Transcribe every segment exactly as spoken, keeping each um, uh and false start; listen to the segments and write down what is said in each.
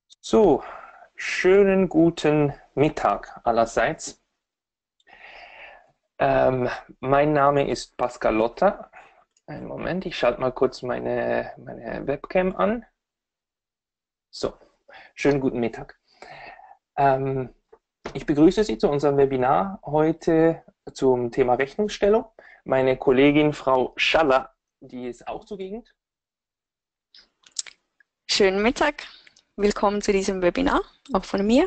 So, schönen guten Mittag allerseits. Ähm, Mein Name ist Pascal Lotter. Einen Moment, ich schalte mal kurz meine, meine Webcam an. So, schönen guten Mittag. Ähm, Ich begrüße Sie zu unserem Webinar heute zum Thema Rechnungsstellung. Meine Kollegin Frau Schaller, die ist auch zugegen. Schönen Mittag, willkommen zu diesem Webinar, auch von mir.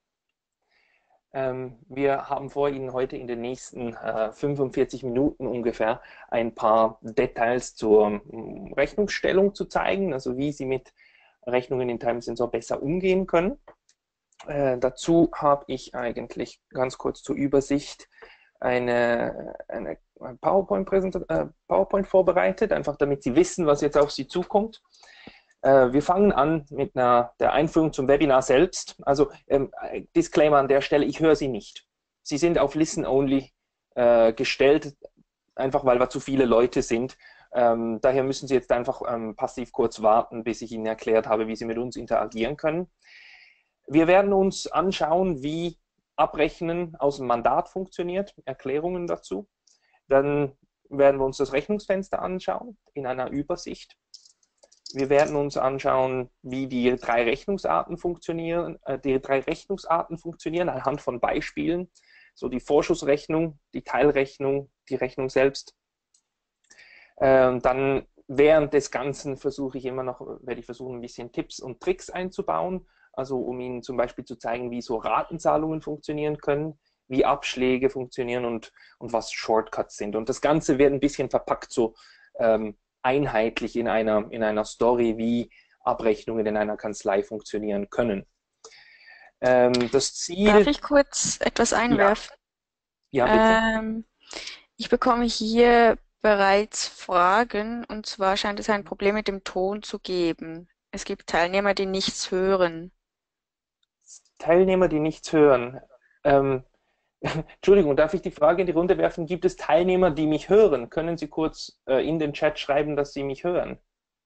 Ähm, wir haben vor, Ihnen heute in den nächsten äh, fünfundvierzig Minuten ungefähr ein paar Details zur mm, Rechnungsstellung zu zeigen, also wie Sie mit Rechnungen in Timesensor besser umgehen können. Äh, dazu habe ich eigentlich ganz kurz zur Übersicht eine, eine PowerPoint-Präsentation, äh, PowerPoint vorbereitet, einfach damit Sie wissen, was jetzt auf Sie zukommt. Äh, wir fangen an mit einer, der Einführung zum Webinar selbst. Also ähm, Disclaimer an der Stelle, ich höre Sie nicht. Sie sind auf Listen Only äh, gestellt, einfach weil wir zu viele Leute sind. Ähm, daher müssen Sie jetzt einfach ähm, passiv kurz warten, bis ich Ihnen erklärt habe, wie Sie mit uns interagieren können. Wir werden uns anschauen, wie Abrechnen aus dem Mandat funktioniert, Erklärungen dazu. Dann werden wir uns das Rechnungsfenster anschauen in einer Übersicht. Wir werden uns anschauen, wie die drei Rechnungsarten funktionieren, äh, die drei Rechnungsarten funktionieren anhand von Beispielen. So die Vorschussrechnung, die Teilrechnung, die Rechnung selbst. Ähm, dann während des Ganzen versuche ich immer noch, werde ich versuchen, ein bisschen Tipps und Tricks einzubauen. Also um Ihnen zum Beispiel zu zeigen, wie so Ratenzahlungen funktionieren können, wie Abschläge funktionieren und, und was Shortcuts sind. Und das Ganze wird ein bisschen verpackt so ähm, einheitlich in einer, in einer Story, wie Abrechnungen in einer Kanzlei funktionieren können. Ähm, das Darf Ziel, ich kurz etwas ja, einwerfen? ja bitte. Ähm, Ich bekomme hier bereits Fragen, und zwar scheint es ein Problem mit dem Ton zu geben. Es gibt Teilnehmer, die nichts hören. Teilnehmer, die nichts hören. Ähm, Entschuldigung, darf ich die Frage in die Runde werfen? Gibt es Teilnehmer, die mich hören? Können Sie kurz äh, in den Chat schreiben, dass Sie mich hören?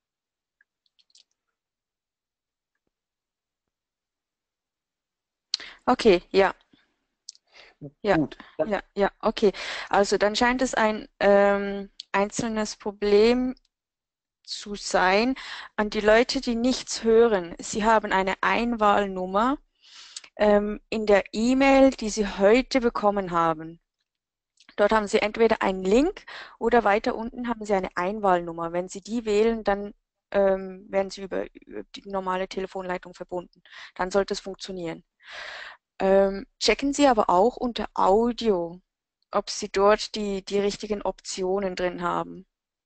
Okay, ja, ja, Gut, dann, ja, ja, okay. Also dann scheint es ein ähm, einzelnes Problem zu sein an die Leute, die nichts hören. Sie haben eine Einwahlnummer ähm, in der E-Mail, die Sie heute bekommen haben. Dort haben Sie entweder einen Link oder weiter unten haben Sie eine Einwahlnummer. Wenn Sie die wählen, dann ähm, werden Sie über, über die normale Telefonleitung verbunden. Dann sollte es funktionieren. Ähm, checken Sie aber auch unter Audio, ob Sie dort die, die richtigen Optionen drin haben.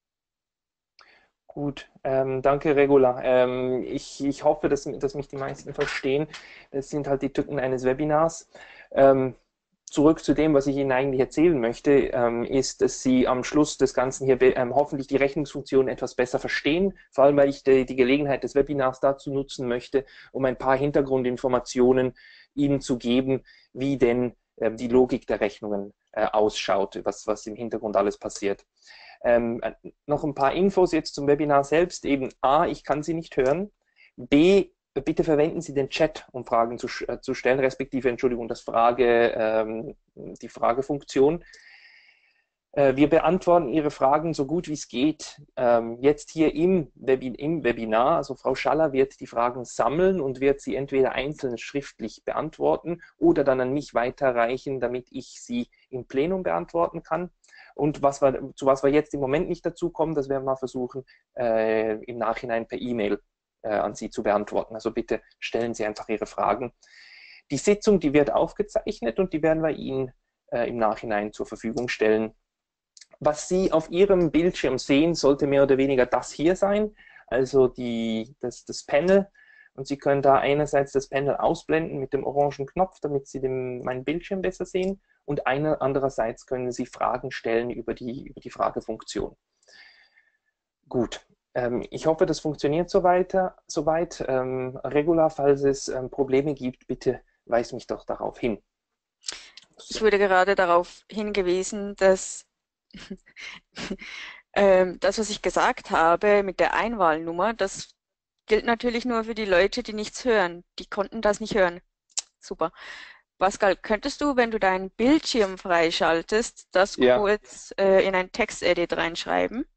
gut. Ähm, danke, Regula. Ähm, ich, ich hoffe, dass, dass mich die meisten verstehen. Das sind halt die Tücken eines Webinars. Ähm, zurück zu dem, was ich Ihnen eigentlich erzählen möchte, ähm, ist, dass Sie am Schluss des Ganzen hier ähm, hoffentlich die Rechnungsfunktion etwas besser verstehen, vor allem weil ich die, die Gelegenheit des Webinars dazu nutzen möchte, um ein paar Hintergrundinformationen Ihnen zu geben, wie denn ähm, die Logik der Rechnungen äh, ausschaut, was, was im Hintergrund alles passiert. Ähm, noch ein paar Infos jetzt zum Webinar selbst. Eben A, ich kann Sie nicht hören. B, bitte verwenden Sie den Chat, um Fragen zu, äh, zu stellen, respektive, Entschuldigung, das Frage, ähm, die Fragefunktion. Äh, wir beantworten Ihre Fragen so gut wie es geht. Ähm, jetzt hier im, Webi im Webinar, also Frau Schaller wird die Fragen sammeln und wird sie entweder einzeln schriftlich beantworten oder dann an mich weiterreichen, damit ich sie im Plenum beantworten kann. Und was wir, zu was wir jetzt im Moment nicht dazu kommen, das werden wir versuchen, äh, im Nachhinein per E-Mail äh, an Sie zu beantworten. Also bitte stellen Sie einfach Ihre Fragen. Die Sitzung, die wird aufgezeichnet und die werden wir Ihnen äh, im Nachhinein zur Verfügung stellen. Was Sie auf Ihrem Bildschirm sehen, sollte mehr oder weniger das hier sein, also die, das, das Panel. Und Sie können da einerseits das Panel ausblenden mit dem orangen Knopf, damit Sie den, meinen Bildschirm besser sehen. Und eine, andererseits können Sie Fragen stellen über die, über die Fragefunktion. Gut, ähm, ich hoffe, das funktioniert so weiter, soweit. Ähm, Regula, falls es ähm, Probleme gibt, bitte weis mich doch darauf hin. Ich So. wurde gerade darauf hingewiesen, dass ähm, das, was ich gesagt habe mit der Einwahlnummer, das gilt natürlich nur für die Leute, die nichts hören. Die konnten das nicht hören. Super. Pascal, könntest du, wenn du deinen Bildschirm freischaltest, das Ja, kurz äh, in ein Textedit reinschreiben?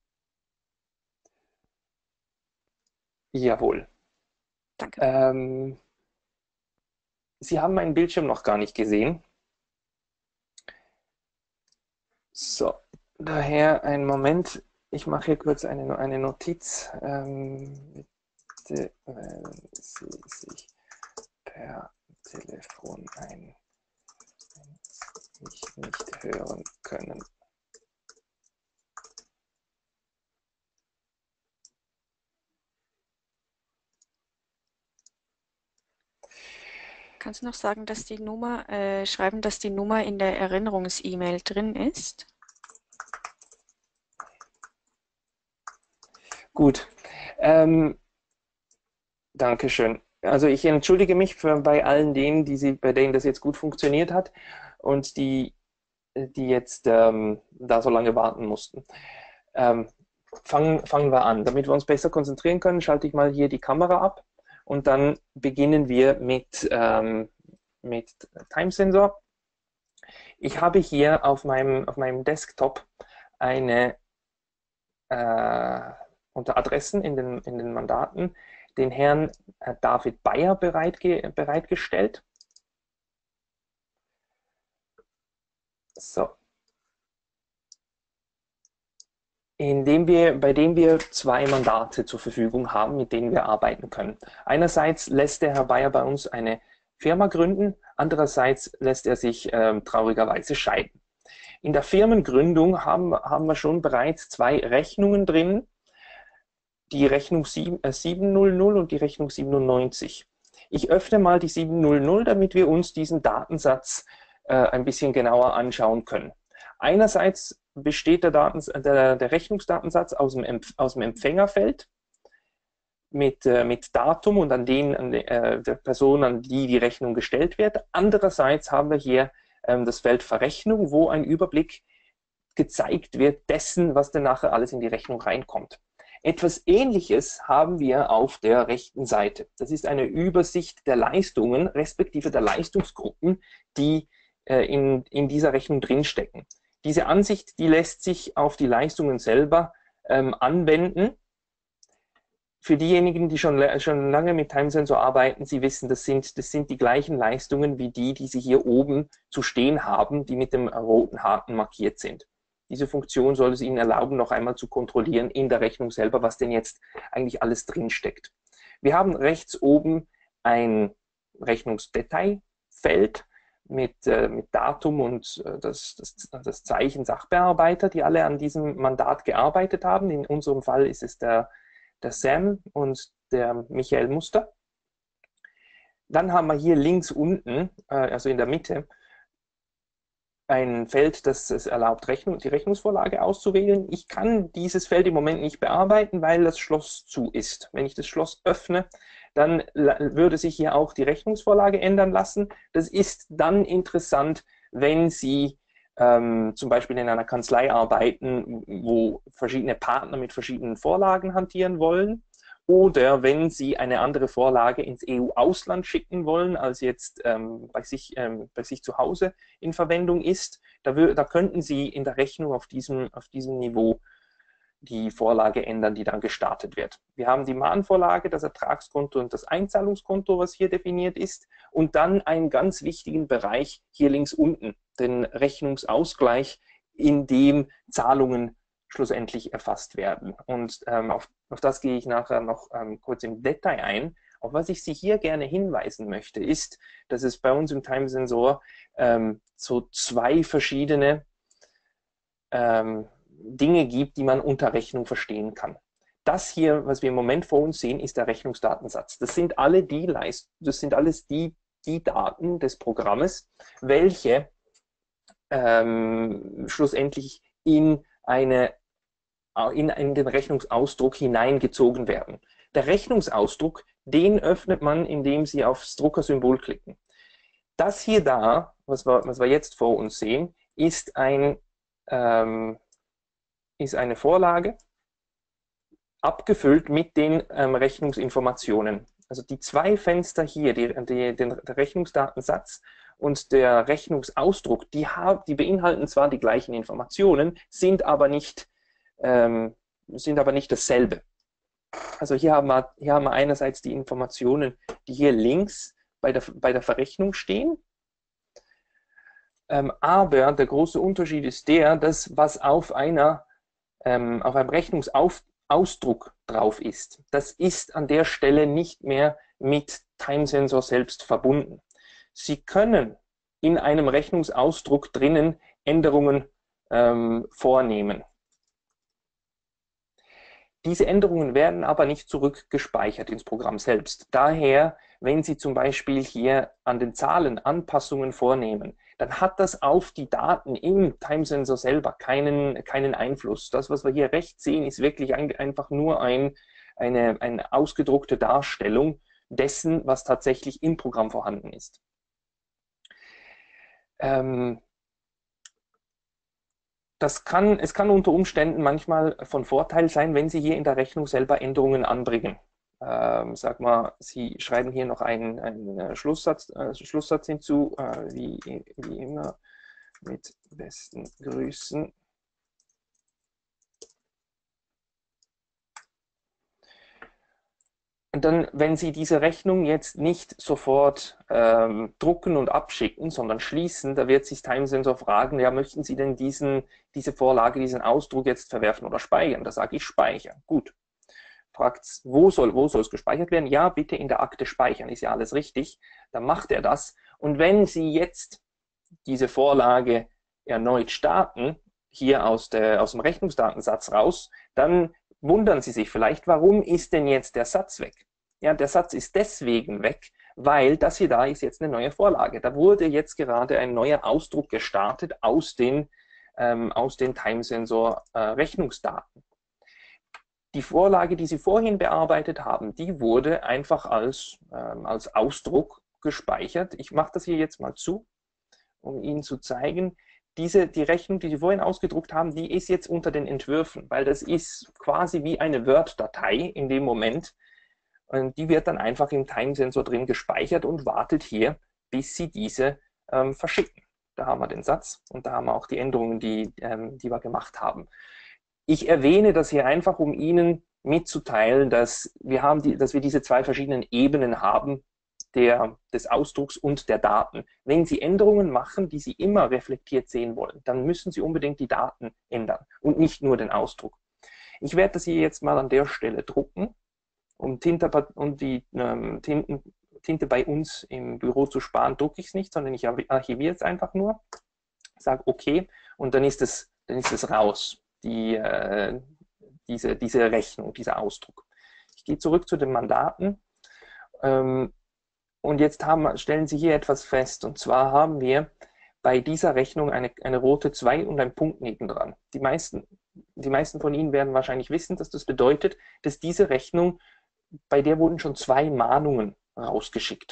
jawohl. Danke. Ähm, Sie haben meinen Bildschirm noch gar nicht gesehen. So, daher einen Moment. Ich mache hier kurz eine, eine Notiz. Ähm, bitte wählen Sie sich per Telefon ein, wenn Sie mich nicht hören können. Kannst du noch sagen, dass die Nummer, äh, schreiben, dass die Nummer in der Erinnerungs-E-Mail drin ist? Gut. Ähm, Dankeschön. Also ich entschuldige mich für, bei allen denen, die sie, bei denen das jetzt gut funktioniert hat und die, die jetzt ähm, da so lange warten mussten. Ähm, fangen, fangen wir an. Damit wir uns besser konzentrieren können, schalte ich mal hier die Kamera ab und dann beginnen wir mit, ähm, mit Time Sensor. Ich habe hier auf meinem, auf meinem Desktop eine äh, unter Adressen in den, in den Mandaten den Herrn äh, David Bayer bereitge bereitgestellt. So. Indem wir, bei dem wir zwei Mandate zur Verfügung haben, mit denen wir arbeiten können. Einerseits lässt der Herr Bayer bei uns eine Firma gründen, andererseits lässt er sich äh, traurigerweise scheiden. In der Firmengründung haben, haben wir schon bereits zwei Rechnungen drin, die Rechnung siebenhundert und die Rechnung siebenundneunzig. Ich öffne mal die siebenhundert, damit wir uns diesen Datensatz äh, ein bisschen genauer anschauen können. Einerseits besteht der, Datens der, der Rechnungsdatensatz aus dem, aus dem Empfängerfeld mit, äh, mit Datum und an den an de, äh, der Person, an die die Rechnung gestellt wird. Andererseits haben wir hier ähm, das Feld Verrechnung, wo ein Überblick gezeigt wird dessen, was denn nachher alles in die Rechnung reinkommt. Etwas Ähnliches haben wir auf der rechten Seite. Das ist eine Übersicht der Leistungen, respektive der Leistungsgruppen, die äh, in, in dieser Rechnung drinstecken. Diese Ansicht, die lässt sich auf die Leistungen selber ähm, anwenden. Für diejenigen, die schon, schon lange mit Time Sensor arbeiten, Sie wissen, das sind, das sind die gleichen Leistungen wie die, die Sie hier oben zu stehen haben, die mit dem roten Haken markiert sind. Diese Funktion soll es Ihnen erlauben, noch einmal zu kontrollieren in der Rechnung selber, was denn jetzt eigentlich alles drinsteckt. Wir haben rechts oben ein Rechnungsdetailfeld mit, äh, mit Datum und äh, das, das, das Zeichen Sachbearbeiter, die alle an diesem Mandat gearbeitet haben. In unserem Fall ist es der, der Sam und der Michael Muster. Dann haben wir hier links unten, äh, also in der Mitte, ein Feld, das es erlaubt, Rechnung, die Rechnungsvorlage auszuwählen. Ich kann dieses Feld im Moment nicht bearbeiten, weil das Schloss zu ist. Wenn ich das Schloss öffne, dann würde sich hier auch die Rechnungsvorlage ändern lassen. Das ist dann interessant, wenn Sie ähm, zum Beispiel in einer Kanzlei arbeiten, wo verschiedene Partner mit verschiedenen Vorlagen hantieren wollen. Oder wenn Sie eine andere Vorlage ins E U-Ausland schicken wollen, als jetzt ähm, bei, sich, ähm, bei sich zu Hause in Verwendung ist, da, da könnten Sie in der Rechnung auf diesem, auf diesem Niveau die Vorlage ändern, die dann gestartet wird. Wir haben die Mahnvorlage, das Ertragskonto und das Einzahlungskonto, was hier definiert ist, und dann einen ganz wichtigen Bereich hier links unten, den Rechnungsausgleich, in dem Zahlungen schlussendlich erfasst werden. Und ähm, auf, auf das gehe ich nachher noch ähm, kurz im Detail ein. Auf was ich Sie hier gerne hinweisen möchte, ist, dass es bei uns im Time Sensor ähm, so zwei verschiedene ähm, Dinge gibt, die man unter Rechnung verstehen kann. Das hier, was wir im Moment vor uns sehen, ist der Rechnungsdatensatz. Das sind alle die Leist das sind alles die, die Daten des Programmes, welche ähm, schlussendlich in eine In, in den Rechnungsausdruck hineingezogen werden. Der Rechnungsausdruck, den öffnet man, indem Sie aufs Druckersymbol klicken. Das hier da, was wir, was wir jetzt vor uns sehen, ist, ein, ähm, ist eine Vorlage, abgefüllt mit den ähm, Rechnungsinformationen. Also die zwei Fenster hier, die, die, den, der Rechnungsdatensatz und der Rechnungsausdruck, die, haben, die beinhalten zwar die gleichen Informationen, sind aber nicht, ähm, sind aber nicht dasselbe. Also hier haben, wir, hier haben wir einerseits die Informationen, die hier links bei der, bei der Verrechnung stehen, ähm, aber der große Unterschied ist der, dass was auf, einer, ähm, auf einem Rechnungsausdruck drauf ist, das ist an der Stelle nicht mehr mit Timesensor selbst verbunden. Sie können in einem Rechnungsausdruck drinnen Änderungen ähm, vornehmen. Diese Änderungen werden aber nicht zurückgespeichert ins Programm selbst. Daher, wenn Sie zum Beispiel hier an den Zahlen Anpassungen vornehmen, dann hat das auf die Daten im Timesensor selber keinen, keinen Einfluss. Das, was wir hier rechts sehen, ist wirklich ein, einfach nur ein, eine, eine ausgedruckte Darstellung dessen, was tatsächlich im Programm vorhanden ist. Ähm, Das kann, es kann unter Umständen manchmal von Vorteil sein, wenn Sie hier in der Rechnung selber Änderungen anbringen. Ähm, sag mal, Sie schreiben hier noch einen, einen Schlusssatz, äh, Schlusssatz hinzu, äh, wie, wie immer, mit besten Grüßen. Und dann, wenn Sie diese Rechnung jetzt nicht sofort ähm, drucken und abschicken, sondern schließen, da wird sich Timesensor fragen, ja, möchten Sie denn diesen, diese Vorlage, diesen Ausdruck jetzt verwerfen oder speichern? Da sage ich speichern. Gut. Fragt es, wo soll, wo soll es gespeichert werden? Ja, bitte in der Akte speichern, ist ja alles richtig. Dann macht er das. Und wenn Sie jetzt diese Vorlage erneut starten, hier aus, der, aus dem Rechnungsdatensatz raus, dann wundern Sie sich vielleicht, warum ist denn jetzt der Satz weg? Ja, der Satz ist deswegen weg, weil das hier da ist jetzt eine neue Vorlage. Da wurde jetzt gerade ein neuer Ausdruck gestartet aus den, ähm, aus den Timesensor-Rechnungsdaten. Äh, die Vorlage, die Sie vorhin bearbeitet haben, die wurde einfach als, ähm, als Ausdruck gespeichert. Ich mache das hier jetzt mal zu, um Ihnen zu zeigen, diese, die Rechnung, die Sie vorhin ausgedruckt haben, die ist jetzt unter den Entwürfen, weil das ist quasi wie eine Word-Datei in dem Moment. Und die wird dann einfach im Timesensor drin gespeichert und wartet hier, bis Sie diese ähm, verschicken. Da haben wir den Satz und da haben wir auch die Änderungen, die, ähm, die wir gemacht haben. Ich erwähne das hier einfach, um Ihnen mitzuteilen, dass wir, haben die, dass wir diese zwei verschiedenen Ebenen haben, der, des Ausdrucks und der Daten. Wenn Sie Änderungen machen, die Sie immer reflektiert sehen wollen, dann müssen Sie unbedingt die Daten ändern und nicht nur den Ausdruck. Ich werde das hier jetzt mal an der Stelle drucken, um, Tinte, um die ähm, Tinten, Tinte bei uns im Büro zu sparen, drucke ich es nicht, sondern ich archiviere es einfach nur, sage OK und dann ist es, dann ist es raus, die, äh, diese, diese Rechnung, dieser Ausdruck. Ich gehe zurück zu den Mandaten. Ähm, Und jetzt haben, stellen Sie hier etwas fest, und zwar haben wir bei dieser Rechnung eine, eine rote zwei und ein Punkt nebendran. Die meisten, die meisten von Ihnen werden wahrscheinlich wissen, dass das bedeutet, dass diese Rechnung, bei der wurden schon zwei Mahnungen rausgeschickt.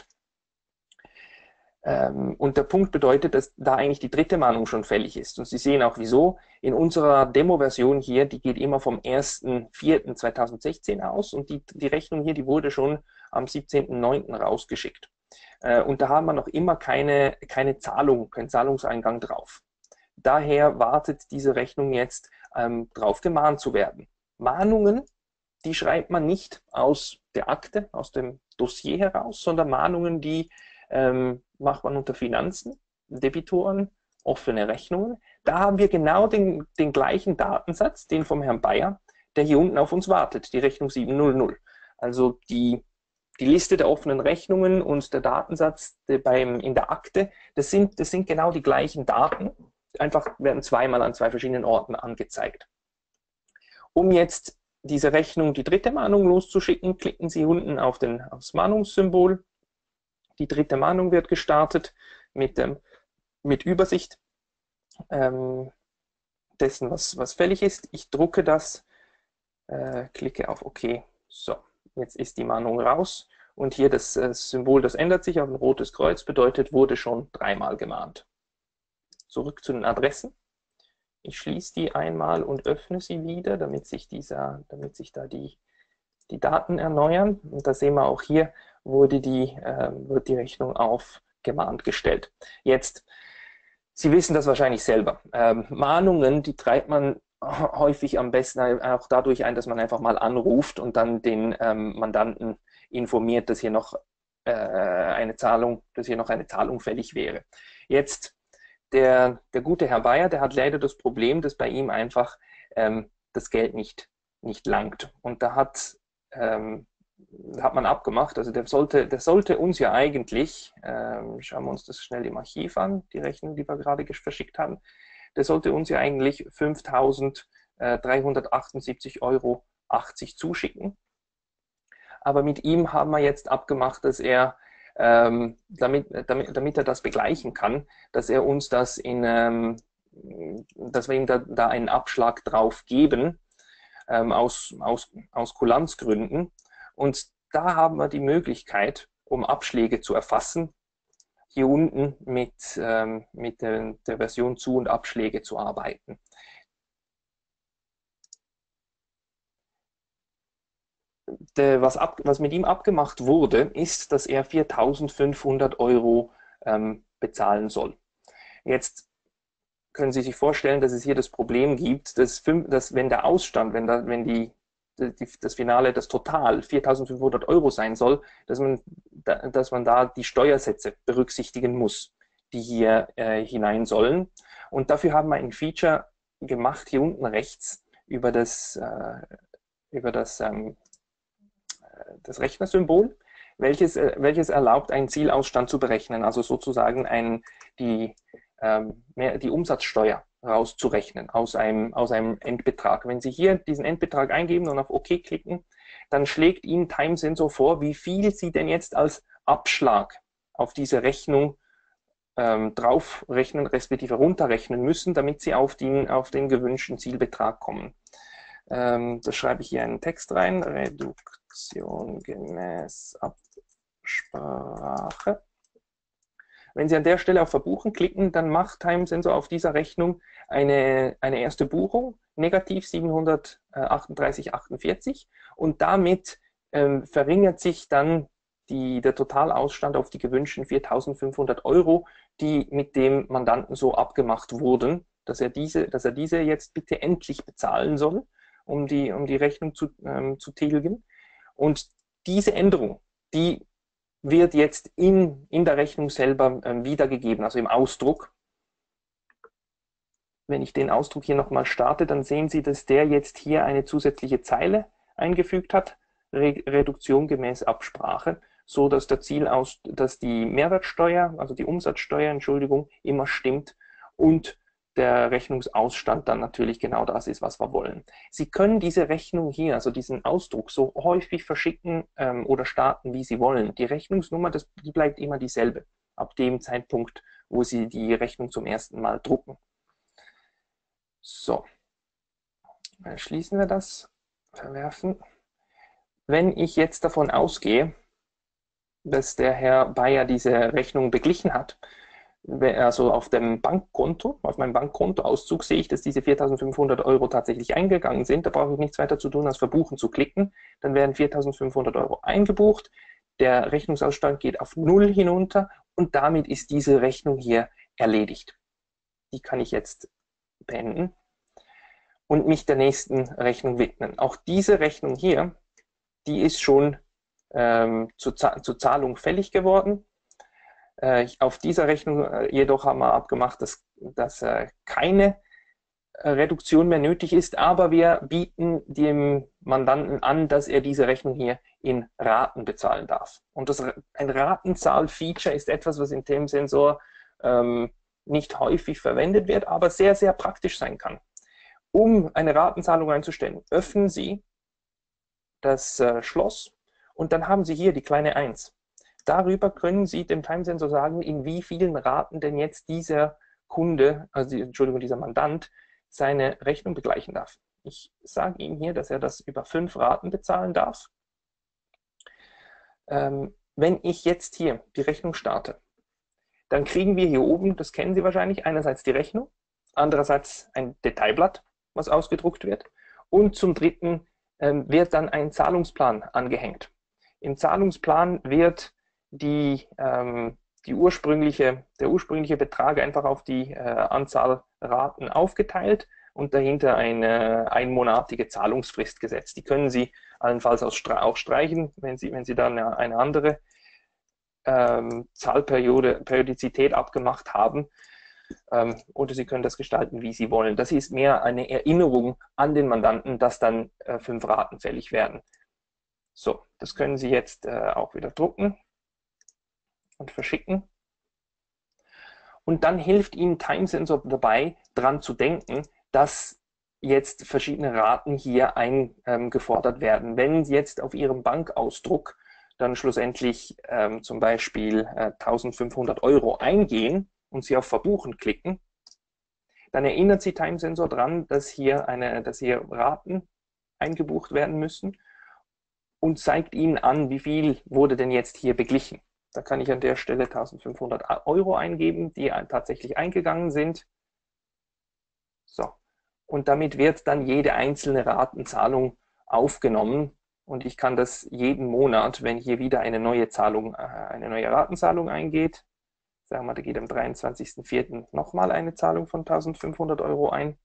Ähm, und der Punkt bedeutet, dass da eigentlich die dritte Mahnung schon fällig ist. Und Sie sehen auch wieso. In unserer Demo-Version hier, die geht immer vom ersten vierten zweitausendsechzehn aus und die, die Rechnung hier, die wurde schon am siebzehnten neunten rausgeschickt. Äh, und da haben wir noch immer keine, keine Zahlung, keinen Zahlungseingang drauf. Daher wartet diese Rechnung jetzt ähm, drauf, gemahnt zu werden. Mahnungen, die schreibt man nicht aus der Akte, aus dem Dossier heraus, sondern Mahnungen, die ähm, macht man unter Finanzen, Debitoren, offene Rechnungen. Da haben wir genau den, den gleichen Datensatz, den vom Herrn Bayer, der hier unten auf uns wartet, die Rechnung siebenhundert. Also die, die Liste der offenen Rechnungen und der Datensatz der beim, in der Akte, das sind, das sind genau die gleichen Daten, einfach werden zweimal an zwei verschiedenen Orten angezeigt. Um jetzt diese Rechnung, die dritte Mahnung loszuschicken, klicken Sie unten auf, den, auf das Mahnungssymbol. Die dritte Mahnung wird gestartet mit, ähm, mit Übersicht ähm, dessen, was, was fällig ist. Ich drucke das, äh, klicke auf OK. So, jetzt ist die Mahnung raus. Und hier das äh, Symbol, das ändert sich auf ein rotes Kreuz, bedeutet, wurde schon dreimal gemahnt. Zurück zu den Adressen. Ich schließe die einmal und öffne sie wieder, damit sich, dieser, damit sich da die, die Daten erneuern. Und da sehen wir auch hier, wurde die, äh, wird die Rechnung auf Gemahnt gestellt. Jetzt, Sie wissen das wahrscheinlich selber. Ähm, Mahnungen, die treibt man häufig am besten auch dadurch ein, dass man einfach mal anruft und dann den ähm, Mandanten informiert, dass hier noch äh, eine Zahlung, dass hier noch eine Zahlung fällig wäre. Jetzt der, der gute Herr Bayer, der hat leider das Problem, dass bei ihm einfach ähm, das Geld nicht, nicht langt. Und da hat ähm, hat man abgemacht, also der sollte, der sollte uns ja eigentlich, ähm, schauen wir uns das schnell im Archiv an, die Rechnung, die wir gerade verschickt haben, der sollte uns ja eigentlich fünftausenddreihundertachtundsiebzig Euro achtzig zuschicken. Aber mit ihm haben wir jetzt abgemacht, dass er, ähm, damit, damit, damit er das begleichen kann, dass er uns das in, ähm, dass wir ihm da, da einen Abschlag drauf geben, ähm, aus, aus, aus Kulanzgründen. Und da haben wir die Möglichkeit, um Abschläge zu erfassen, hier unten mit, ähm, mit der, der Version Zu- und Abschläge zu arbeiten. Der, was, ab, was mit ihm abgemacht wurde, ist, dass er viertausendfünfhundert Euro ähm, bezahlen soll. Jetzt können Sie sich vorstellen, dass es hier das Problem gibt, dass, dass wenn der Ausstand, wenn, da, wenn die das Finale, das Total viertausendfünfhundert Euro sein soll, dass man, dass man da die Steuersätze berücksichtigen muss, die hier äh, hinein sollen. Und dafür haben wir ein Feature gemacht, hier unten rechts, über das, äh, über das, ähm, das Rechnersymbol, welches, äh, welches erlaubt, einen Zielausstand zu berechnen, also sozusagen ein, die, ähm, mehr, die Umsatzsteuer rauszurechnen aus einem, aus einem Endbetrag. Wenn Sie hier diesen Endbetrag eingeben und auf OK klicken, dann schlägt Ihnen Timesensor vor, wie viel Sie denn jetzt als Abschlag auf diese Rechnung ähm, draufrechnen, respektive runterrechnen müssen, damit Sie auf den, auf den gewünschten Zielbetrag kommen. Ähm, da schreibe ich hier einen Text rein, Reduktion gemäß Absprache. Wenn Sie an der Stelle auf Verbuchen klicken, dann macht Timesensor auf dieser Rechnung eine, eine erste Buchung, negativ siebenhundertachtunddreißig Komma achtundvierzig, und damit ähm, verringert sich dann die, der Totalausstand auf die gewünschten viertausendfünfhundert Euro, die mit dem Mandanten so abgemacht wurden, dass er diese, dass er diese jetzt bitte endlich bezahlen soll, um die, um die Rechnung zu, ähm, zu tilgen. Und diese Änderung, die wird jetzt in, in der Rechnung selber ähm, wiedergegeben, also im Ausdruck. Wenn ich den Ausdruck hier nochmal starte, dann sehen Sie, dass der jetzt hier eine zusätzliche Zeile eingefügt hat, Re Reduktion gemäß Absprache, so dass der Zielaus, dass die Mehrwertsteuer, also die Umsatzsteuer, Entschuldigung, immer stimmt und der Rechnungsausstand dann natürlich genau das ist, was wir wollen. Sie können diese Rechnung hier, also diesen Ausdruck, so häufig verschicken ähm, oder starten, wie Sie wollen. Die Rechnungsnummer, das, die bleibt immer dieselbe, ab dem Zeitpunkt, wo Sie die Rechnung zum ersten Mal drucken. So, dann schließen wir das, verwerfen. Wenn ich jetzt davon ausgehe, dass der Herr Bayer diese Rechnung beglichen hat, also auf dem Bankkonto, auf meinem Bankkontoauszug sehe ich, dass diese viertausendfünfhundert Euro tatsächlich eingegangen sind. Da brauche ich nichts weiter zu tun, als verbuchen zu klicken. Dann werden viertausendfünfhundert Euro eingebucht. Der Rechnungsausstand geht auf null hinunter und damit ist diese Rechnung hier erledigt. Die kann ich jetzt beenden und mich der nächsten Rechnung widmen. Auch diese Rechnung hier, die ist schon ähm, zur, zur Zahlung fällig geworden. Äh, auf dieser Rechnung äh, jedoch haben wir abgemacht, dass, dass äh, keine äh, Reduktion mehr nötig ist, aber wir bieten dem Mandanten an, dass er diese Rechnung hier in Raten bezahlen darf. Und das, ein Ratenzahl-Feature ist etwas, was in Timesensor ähm, nicht häufig verwendet wird, aber sehr, sehr praktisch sein kann. Um eine Ratenzahlung einzustellen, öffnen Sie das äh, Schloss und dann haben Sie hier die kleine eins. Darüber können Sie dem Timesensor sagen, in wie vielen Raten denn jetzt dieser Kunde, also die, Entschuldigung, dieser Mandant, seine Rechnung begleichen darf. Ich sage ihm hier, dass er das über fünf Raten bezahlen darf. Ähm, wenn ich jetzt hier die Rechnung starte, dann kriegen wir hier oben, das kennen Sie wahrscheinlich, einerseits die Rechnung andererseits ein Detailblatt, was ausgedruckt wird. Und zum Dritten ähm, wird dann ein Zahlungsplan angehängt. Im Zahlungsplan wird die, ähm, die ursprüngliche, der ursprüngliche Betrag einfach auf die äh, Anzahl Raten aufgeteilt und dahinter eine einmonatige Zahlungsfrist gesetzt. Die können Sie allenfalls auch streichen, wenn Sie, wenn Sie dann eine, eine andere ähm, Zahlperiode, Periodizität abgemacht haben. Ähm, oder Sie können das gestalten, wie Sie wollen. Das ist mehr eine Erinnerung an den Mandanten, dass dann äh, fünf Raten fällig werden. So, das können Sie jetzt äh, auch wieder drucken und verschicken. Und dann hilft Ihnen Timesensor dabei, daran zu denken, dass jetzt verschiedene Raten hier eingefordert werden. Wenn Sie jetzt auf Ihrem Bankausdruck dann schlussendlich ähm, zum Beispiel äh, eintausendfünfhundert Euro eingehen und Sie auf Verbuchen klicken, dann erinnert Sie Timesensor daran, dass hier, eine, dass hier Raten eingebucht werden müssen und zeigt Ihnen an, wie viel wurde denn jetzt hier beglichen. Da kann ich an der Stelle eintausendfünfhundert Euro eingeben, die tatsächlich eingegangen sind. So. Und damit wird dann jede einzelne Ratenzahlung aufgenommen. Und ich kann das jeden Monat, wenn hier wieder eine neue Zahlung, eine neue Ratenzahlung eingeht, sagen wir mal, da geht am dreiundzwanzigsten vierten nochmal eine Zahlung von eintausendfünfhundert Euro ein,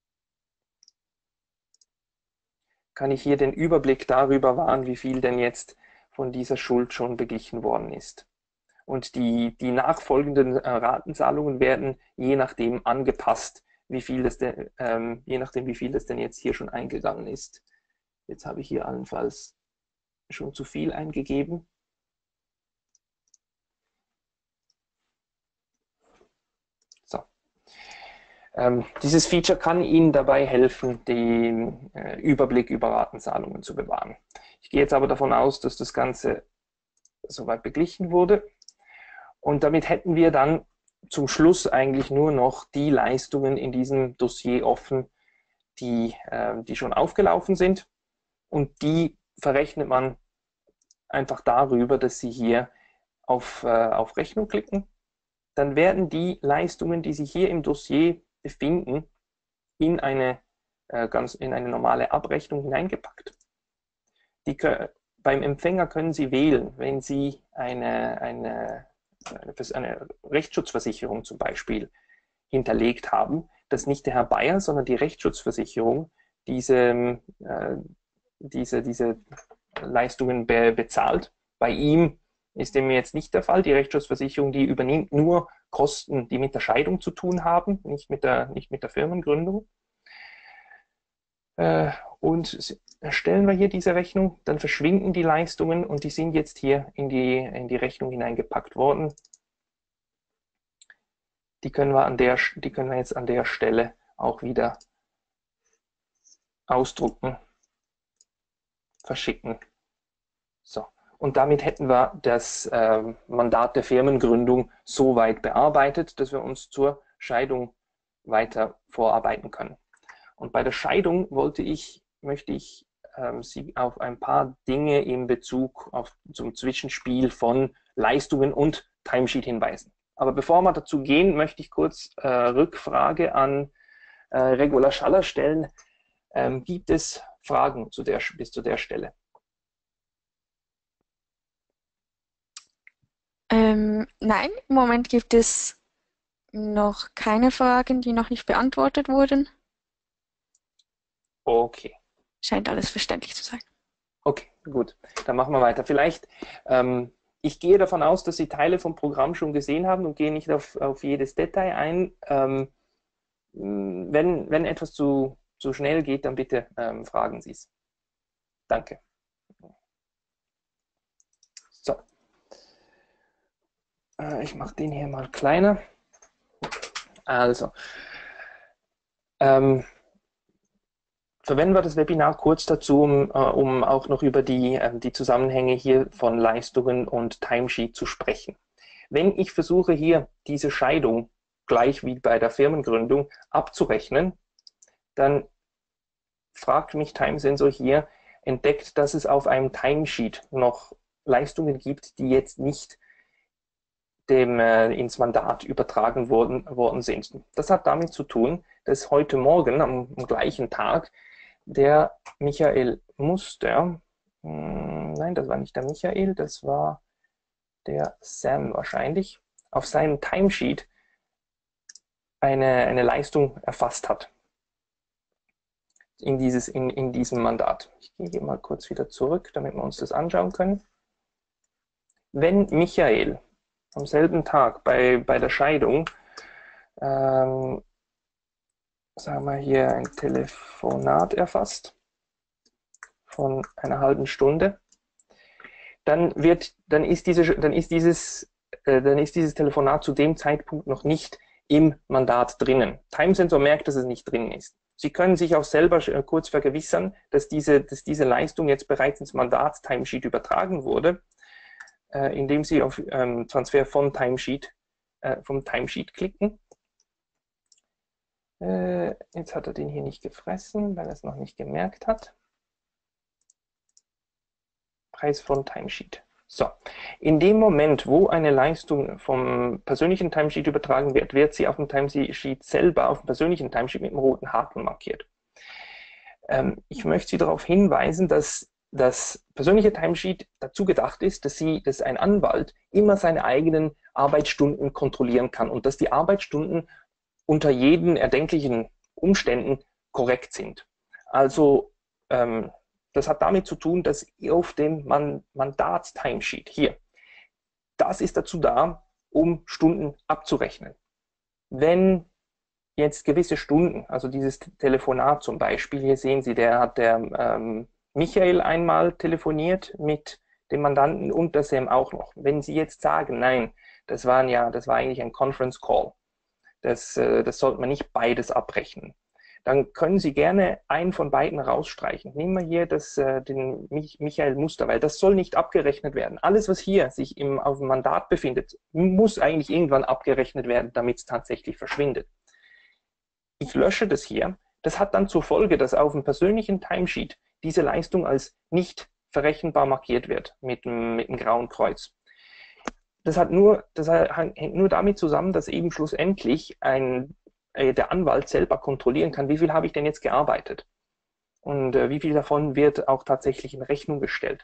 kann ich hier den Überblick darüber wahren, wie viel denn jetzt von dieser Schuld schon beglichen worden ist. Und die, die nachfolgenden äh, Ratenzahlungen werden je nachdem angepasst, wie viel das denn, ähm, je nachdem, wie viel das denn jetzt hier schon eingegangen ist. Jetzt habe ich hier allenfalls schon zu viel eingegeben. So. Ähm, dieses Feature kann Ihnen dabei helfen, den äh, Überblick über Ratenzahlungen zu bewahren. Ich gehe jetzt aber davon aus, dass das Ganze soweit beglichen wurde. Und damit hätten wir dann zum Schluss eigentlich nur noch die Leistungen in diesem Dossier offen, die, äh, die schon aufgelaufen sind. Und die verrechnet man einfach darüber, dass Sie hier auf, äh, auf Rechnung klicken. Dann werden die Leistungen, die sich hier im Dossier befinden, in eine, äh, ganz, in eine normale Abrechnung hineingepackt. Die, beim Empfänger können Sie wählen, wenn Sie eine, eine, eine Rechtsschutzversicherung zum Beispiel hinterlegt haben, dass nicht der Herr Bayer, sondern die Rechtsschutzversicherung diese, äh, diese, diese Leistungen be bezahlt. Bei ihm ist dem jetzt nicht der Fall. Die Rechtsschutzversicherung, die übernimmt nur Kosten, die mit der Scheidung zu tun haben, nicht mit der, nicht mit der Firmengründung. Äh, und erstellen wir hier diese Rechnung, dann verschwinden die Leistungen und die sind jetzt hier in die, in die Rechnung hineingepackt worden. Die können wir, an der, die können wir jetzt an der Stelle auch wieder ausdrucken, verschicken. So. Und damit hätten wir das äh, Mandat der Firmengründung so weit bearbeitet, dass wir uns zur Scheidung weiter vorarbeiten können. Und bei der Scheidung wollte ich, möchte ich ähm, Sie auf ein paar Dinge in Bezug auf, zum Zwischenspiel von Leistungen und Timesheet hinweisen. Aber bevor wir dazu gehen, möchte ich kurz äh, Rückfrage an äh, Regula Schaller stellen. Ähm, gibt es Fragen zu der, bis zu der Stelle? Ähm, nein, im Moment gibt es noch keine Fragen, die noch nicht beantwortet wurden. Okay. Scheint alles verständlich zu sein. Okay, gut. Dann machen wir weiter. Vielleicht, ähm, ich gehe davon aus, dass Sie Teile vom Programm schon gesehen haben und gehe nicht auf, auf jedes Detail ein. Ähm, wenn, wenn etwas zu, zu schnell geht, dann bitte ähm, fragen Sie es. Danke. So. Äh, ich mache den hier mal kleiner. Also. Ähm, Verwenden wir das Webinar kurz dazu, um, äh, um auch noch über die, äh, die Zusammenhänge hier von Leistungen und Timesheet zu sprechen. Wenn ich versuche, hier diese Scheidung gleich wie bei der Firmengründung abzurechnen, dann fragt mich Timesensor hier, entdeckt, dass es auf einem Timesheet noch Leistungen gibt, die jetzt nicht dem, äh, ins Mandat übertragen worden, worden sind. Das hat damit zu tun, dass heute Morgen am, am gleichen Tag der Michael Muster, mh, nein, das war nicht der Michael, das war der Sam wahrscheinlich, auf seinem Timesheet eine, eine Leistung erfasst hat. In, dieses, in, in diesem Mandat. Ich gehe hier mal kurz wieder zurück, damit wir uns das anschauen können. Wenn Michael am selben Tag bei, bei der Scheidung, ähm, sagen wir hier, ein Telefonat erfasst von einer halben Stunde, dann, wird, dann, ist, diese, dann, ist dieses, äh, dann ist dieses Telefonat zu dem Zeitpunkt noch nicht im Mandat drinnen. Timesensor merkt, dass es nicht drin ist. Sie können sich auch selber kurz vergewissern, dass diese, dass diese Leistung jetzt bereits ins Mandat-Timesheet übertragen wurde, äh, indem Sie auf ähm, Transfer von Timesheet, äh, vom Timesheet klicken. Äh, jetzt hat er den hier nicht gefressen, weil er es noch nicht gemerkt hat. Preis von Timesheet. So, in dem Moment, wo eine Leistung vom persönlichen Timesheet übertragen wird, wird sie auf dem Timesheet selber, auf dem persönlichen Timesheet mit einem roten Haken markiert. Ähm, ich möchte Sie darauf hinweisen, dass das persönliche Timesheet dazu gedacht ist, dass, Sie, dass ein Anwalt immer seine eigenen Arbeitsstunden kontrollieren kann und dass die Arbeitsstunden unter jeden erdenklichen Umständen korrekt sind. Also ähm, das hat damit zu tun, dass auf dem Mandats-Timesheet hier, das ist dazu da, um Stunden abzurechnen. Wenn jetzt gewisse Stunden, also dieses Telefonat zum Beispiel, hier sehen Sie, der hat der ähm, Michael einmal telefoniert mit dem Mandanten und der Sam auch noch. Wenn Sie jetzt sagen, nein, das, waren ja, das war eigentlich ein Conference Call, das, äh, das sollte man nicht beides abrechnen, dann können Sie gerne einen von beiden rausstreichen. Nehmen wir hier das, äh, den Michael Muster, weil das soll nicht abgerechnet werden. Alles, was hier sich im, auf dem Mandat befindet, muss eigentlich irgendwann abgerechnet werden, damit es tatsächlich verschwindet. Ich lösche das hier. Das hat dann zur Folge, dass auf dem persönlichen Timesheet diese Leistung als nicht verrechenbar markiert wird mit dem, mit dem grauen Kreuz. Das, hat nur, das hängt nur damit zusammen, dass eben schlussendlich ein der Anwalt selber kontrollieren kann, wie viel habe ich denn jetzt gearbeitet und äh, wie viel davon wird auch tatsächlich in Rechnung gestellt.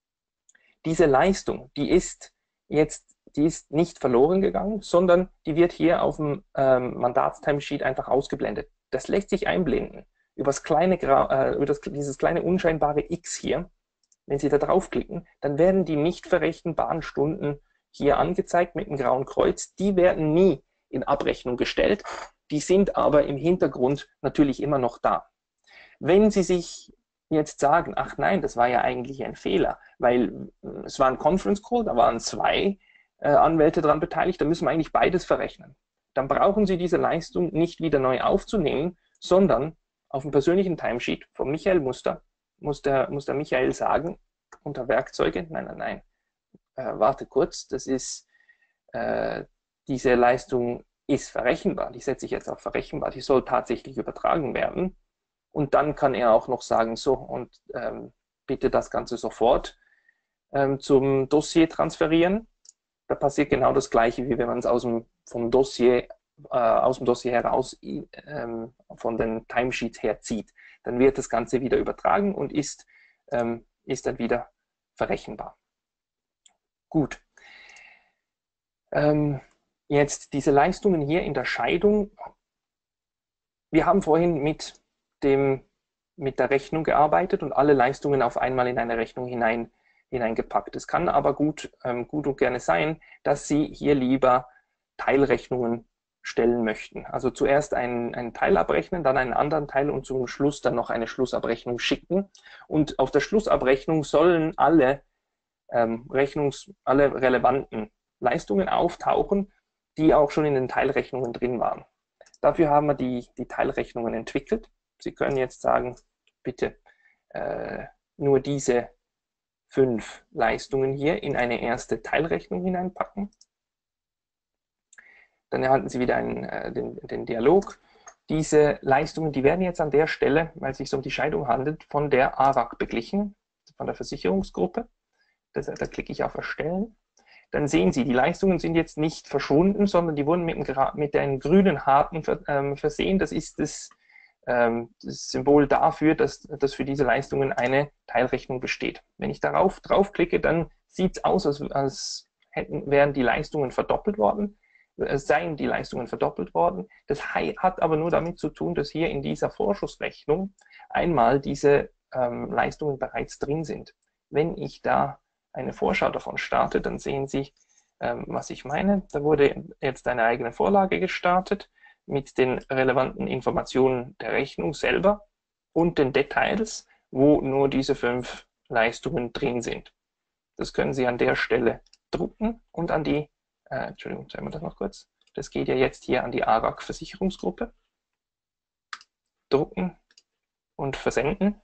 Diese Leistung, die ist jetzt, die ist nicht verloren gegangen, sondern die wird hier auf dem ähm, Mandats-Timesheet einfach ausgeblendet. Das lässt sich einblenden über, das kleine, äh, über das, dieses kleine unscheinbare X hier. Wenn Sie da draufklicken, dann werden die nicht verrechenbaren Stunden hier angezeigt mit dem grauen Kreuz. Die werden nie in Abrechnung gestellt. Die sind aber im Hintergrund natürlich immer noch da. Wenn Sie sich jetzt sagen, ach nein, das war ja eigentlich ein Fehler, weil es war ein Conference Call, da waren zwei äh, Anwälte daran beteiligt, da müssen wir eigentlich beides verrechnen. Dann brauchen Sie diese Leistung nicht wieder neu aufzunehmen, sondern auf dem persönlichen Timesheet von Michael Muster muss der, muss der Michael sagen, unter Werkzeuge, nein, nein, nein, äh, warte kurz, das ist, äh, diese Leistung ist verrechenbar, die setze ich jetzt auf verrechenbar, die soll tatsächlich übertragen werden. Und dann kann er auch noch sagen, so, und ähm, bitte das Ganze sofort ähm, zum Dossier transferieren. Da passiert genau das Gleiche, wie wenn man es aus dem, vom Dossier, äh, aus dem Dossier heraus ähm, von den Timesheets herzieht. Dann wird das Ganze wieder übertragen und ist, ähm, ist dann wieder verrechenbar. Gut. Ähm, Jetzt diese Leistungen hier in der Scheidung. Wir haben vorhin mit, dem, mit der Rechnung gearbeitet und alle Leistungen auf einmal in eine Rechnung hinein, hineingepackt. Es kann aber gut, ähm, gut und gerne sein, dass Sie hier lieber Teilrechnungen stellen möchten. Also zuerst einen, einen Teil abrechnen, dann einen anderen Teil und zum Schluss dann noch eine Schlussabrechnung schicken. Und auf der Schlussabrechnung sollen alle, ähm, Rechnungs-, alle relevanten Leistungen auftauchen, die auch schon in den Teilrechnungen drin waren. Dafür haben wir die, die Teilrechnungen entwickelt. Sie können jetzt sagen, bitte äh, nur diese fünf Leistungen hier in eine erste Teilrechnung hineinpacken. Dann erhalten Sie wieder einen, äh, den, den Dialog. Diese Leistungen, die werden jetzt an der Stelle, weil es sich um die Scheidung handelt, von der A W A C beglichen, von der Versicherungsgruppe. Das, da klicke ich auf Erstellen. dann sehen Sie, die Leistungen sind jetzt nicht verschwunden, sondern die wurden mit, einem, mit einem grünen Haken ähm, versehen. Das ist das, ähm, das Symbol dafür, dass, dass für diese Leistungen eine Teilrechnung besteht. Wenn ich darauf draufklicke, dann sieht es aus, als, als hätten, wären die Leistungen verdoppelt worden, äh, seien die Leistungen verdoppelt worden. Das hat aber nur damit zu tun, dass hier in dieser Vorschussrechnung einmal diese ähm, Leistungen bereits drin sind. Wenn ich da eine Vorschau davon starte, dann sehen Sie, ähm, was ich meine. Da wurde jetzt eine eigene Vorlage gestartet mit den relevanten Informationen der Rechnung selber und den Details, wo nur diese fünf Leistungen drin sind. Das können Sie an der Stelle drucken und an die, äh, Entschuldigung, sagen wir das noch kurz, das geht ja jetzt hier an die A R A C-Versicherungsgruppe. Drucken und versenden.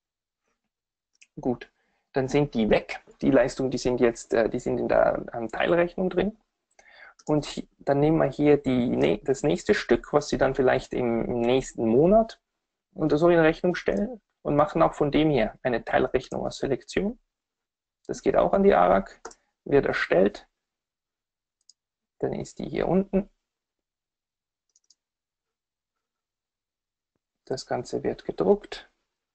Gut, dann sind die weg. Die Leistungen, die sind jetzt, die sind in der Teilrechnung drin. Und dann nehmen wir hier die, das nächste Stück, was Sie dann vielleicht im nächsten Monat unter so in Rechnung stellen und machen auch von dem hier eine Teilrechnung als Selektion. Das geht auch an die A R A C, wird erstellt. Dann ist die hier unten. Das Ganze wird gedruckt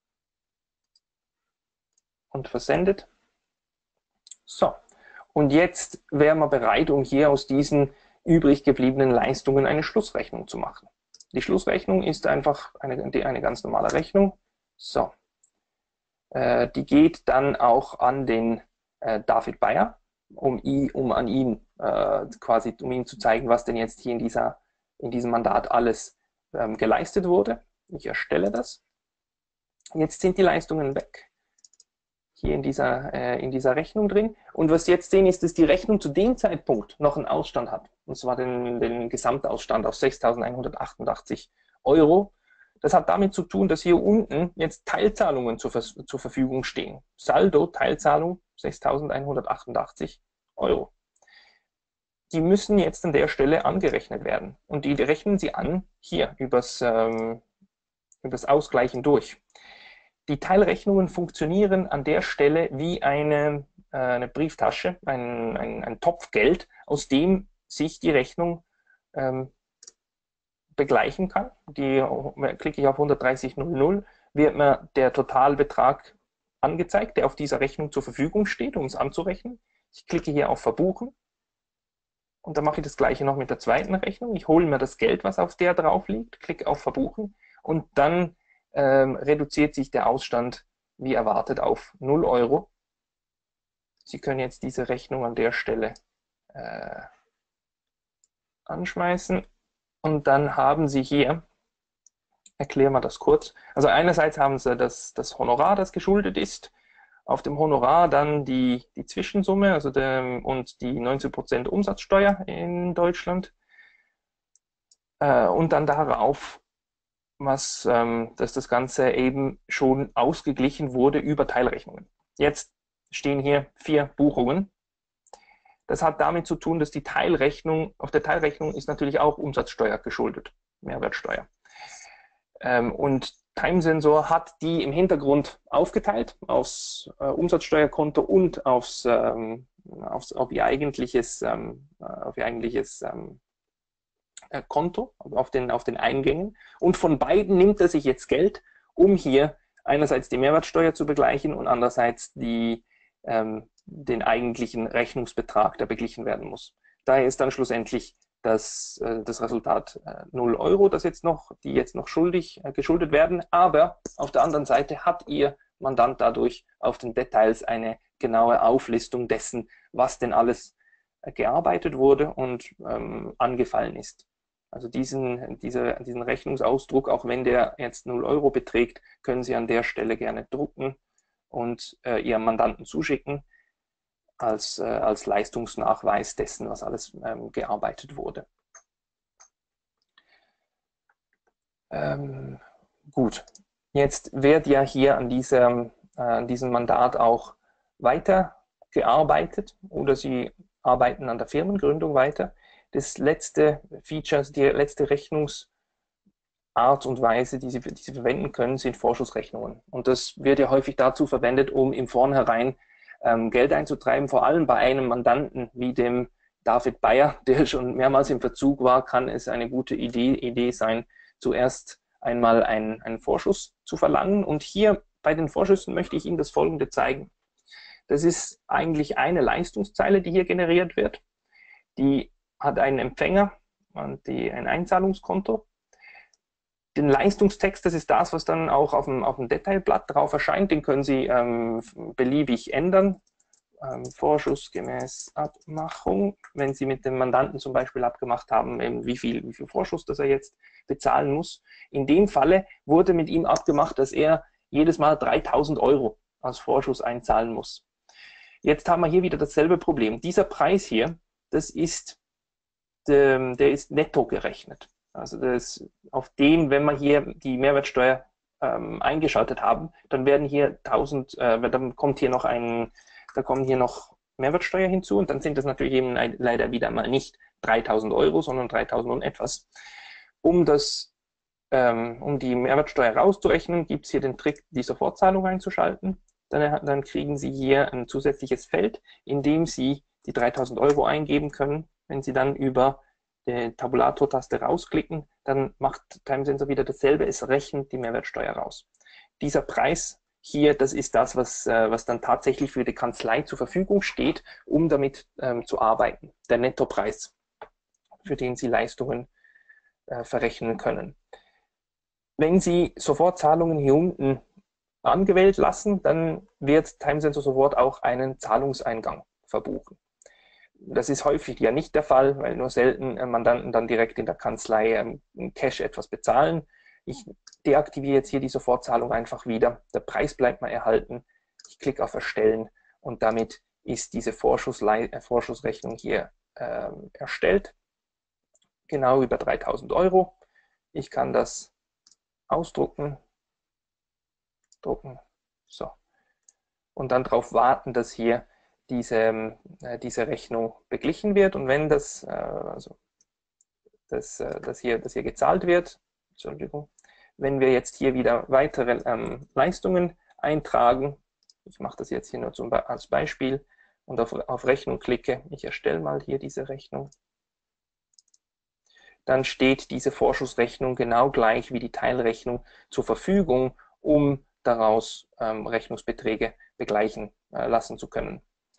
und versendet. So, und jetzt wären wir bereit, um hier aus diesen übrig gebliebenen Leistungen eine Schlussrechnung zu machen. Die Schlussrechnung ist einfach eine, eine ganz normale Rechnung. So, äh, die geht dann auch an den äh, David Bayer, um, ihn, um an ihn äh, quasi, um ihm zu zeigen, was denn jetzt hier in, dieser, in diesem Mandat alles ähm, geleistet wurde. Ich erstelle das. Jetzt sind die Leistungen weg. Hier in dieser, äh, in dieser Rechnung drin. Und was Sie jetzt sehen, ist, dass die Rechnung zu dem Zeitpunkt noch einen Ausstand hat. Und zwar den, den Gesamtausstand auf sechstausendeinhundertachtundachtzig Euro. Das hat damit zu tun, dass hier unten jetzt Teilzahlungen zur, zur Verfügung stehen. Saldo, Teilzahlung sechstausendeinhundertachtundachtzig Euro. Die müssen jetzt an der Stelle angerechnet werden. Und die rechnen Sie an hier übers, ähm, übers Ausgleichen durch. Die Teilrechnungen funktionieren an der Stelle wie eine, äh, eine Brieftasche, ein, ein, ein Topf Geld, aus dem sich die Rechnung ähm, begleichen kann. Die, klicke ich auf hundertdreißig null null, wird mir der Totalbetrag angezeigt, der auf dieser Rechnung zur Verfügung steht, um es anzurechnen. Ich klicke hier auf Verbuchen und dann mache ich das gleiche noch mit der zweiten Rechnung. Ich hole mir das Geld, was auf der drauf liegt, klicke auf Verbuchen und dann Ähm, reduziert sich der Ausstand wie erwartet auf null Euro. Sie können jetzt diese Rechnung an der Stelle äh, anschmeißen und dann haben Sie hier, erklären wir das kurz, also einerseits haben Sie das, das Honorar, das geschuldet ist, auf dem Honorar dann die, die Zwischensumme also der, und die neunzehn Prozent Umsatzsteuer in Deutschland äh, und dann darauf was, ähm, dass das Ganze eben schon ausgeglichen wurde über Teilrechnungen. Jetzt stehen hier vier Buchungen. Das hat damit zu tun, dass die Teilrechnung, auf der Teilrechnung ist natürlich auch Umsatzsteuer geschuldet, Mehrwertsteuer. Ähm, und Timesensor hat die im Hintergrund aufgeteilt aufs äh, Umsatzsteuerkonto und aufs, ähm, aufs, auf ihr eigentliches, ähm, auf ihr eigentliches ähm, Konto, auf den, auf den Eingängen. Und von beiden nimmt er sich jetzt Geld, um hier einerseits die Mehrwertsteuer zu begleichen und andererseits die, ähm, den eigentlichen Rechnungsbetrag, der beglichen werden muss. Daher ist dann schlussendlich das, äh, das Resultat äh, null Euro, das jetzt noch, die jetzt noch schuldig, äh, geschuldet werden. Aber auf der anderen Seite hat Ihr Mandant dadurch auf den Details eine genaue Auflistung dessen, was denn alles äh, gearbeitet wurde und ähm, angefallen ist. Also diesen, diese, diesen Rechnungsausdruck, auch wenn der jetzt null Euro beträgt, können Sie an der Stelle gerne drucken und äh, Ihrem Mandanten zuschicken als, äh, als Leistungsnachweis dessen, was alles ähm, gearbeitet wurde. Ähm, gut, jetzt wird ja hier an diesem, äh, an diesem Mandat auch weitergearbeitet oder Sie arbeiten an der Firmengründung weiter. Das letzte Feature, also die letzte Rechnungsart und Weise, die Sie, die Sie verwenden können, sind Vorschussrechnungen. Und das wird ja häufig dazu verwendet, um im Vornherein ähm, Geld einzutreiben, vor allem bei einem Mandanten wie dem David Bayer, der schon mehrmals im Verzug war, kann es eine gute Idee, Idee sein, zuerst einmal einen, einen Vorschuss zu verlangen. Und hier bei den Vorschüssen möchte ich Ihnen das Folgende zeigen. Das ist eigentlich eine Leistungszeile, die hier generiert wird. Die hat einen Empfänger und die, ein Einzahlungskonto. Den Leistungstext, das ist das, was dann auch auf dem, auf dem Detailblatt drauf erscheint. Den können Sie ähm, beliebig ändern. Ähm, Vorschuss gemäß Abmachung, wenn Sie mit dem Mandanten zum Beispiel abgemacht haben, eben wie viel, wie viel Vorschuss, das er jetzt bezahlen muss. In dem Falle wurde mit ihm abgemacht, dass er jedes Mal dreitausend Euro als Vorschuss einzahlen muss. Jetzt haben wir hier wieder dasselbe Problem. Dieser Preis hier, das ist, der, der ist netto gerechnet. Also das, auf dem, wenn wir hier die Mehrwertsteuer ähm, eingeschaltet haben, dann werden hier tausend, äh, dann kommt hier noch ein, da kommen hier noch Mehrwertsteuer hinzu und dann sind das natürlich eben leider wieder mal nicht dreitausend Euro, sondern dreitausend und etwas. Um das, ähm, um die Mehrwertsteuer rauszurechnen, gibt es hier den Trick, die Sofortzahlung einzuschalten. Dann, dann kriegen Sie hier ein zusätzliches Feld, in dem Sie die dreitausend Euro eingeben können. Wenn Sie dann über die Tabulator-Taste rausklicken, dann macht Timesensor wieder dasselbe, es rechnet die Mehrwertsteuer raus. Dieser Preis hier, das ist das, was, äh, was dann tatsächlich für die Kanzlei zur Verfügung steht, um damit ähm, zu arbeiten. Der Nettopreis, für den Sie Leistungen äh, verrechnen können. Wenn Sie Sofortzahlungen hier unten angewählt lassen, dann wird Timesensor sofort auch einen Zahlungseingang verbuchen. Das ist häufig ja nicht der Fall, weil nur selten äh, Mandanten dann direkt in der Kanzlei ähm, Cash etwas bezahlen. Ich deaktiviere jetzt hier die Sofortzahlung einfach wieder. Der Preis bleibt mal erhalten. Ich klicke auf Erstellen und damit ist diese Vorschusslei äh, Vorschussrechnung hier äh, erstellt. Genau über dreitausend Euro. Ich kann das ausdrucken. Drucken. So. Und dann darauf warten, dass hier diese, äh, diese Rechnung beglichen wird. Und wenn das, äh, also das, äh, das, hier, das hier gezahlt wird, Entschuldigung, wenn wir jetzt hier wieder weitere ähm, Leistungen eintragen, ich mache das jetzt hier nur zum, als Beispiel und auf, auf Rechnung klicke, ich erstelle mal hier diese Rechnung, dann steht diese Vorschussrechnung genau gleich wie die Teilrechnung zur Verfügung, um daraus ähm, Rechnungsbeträge begleichen äh, lassen zu können.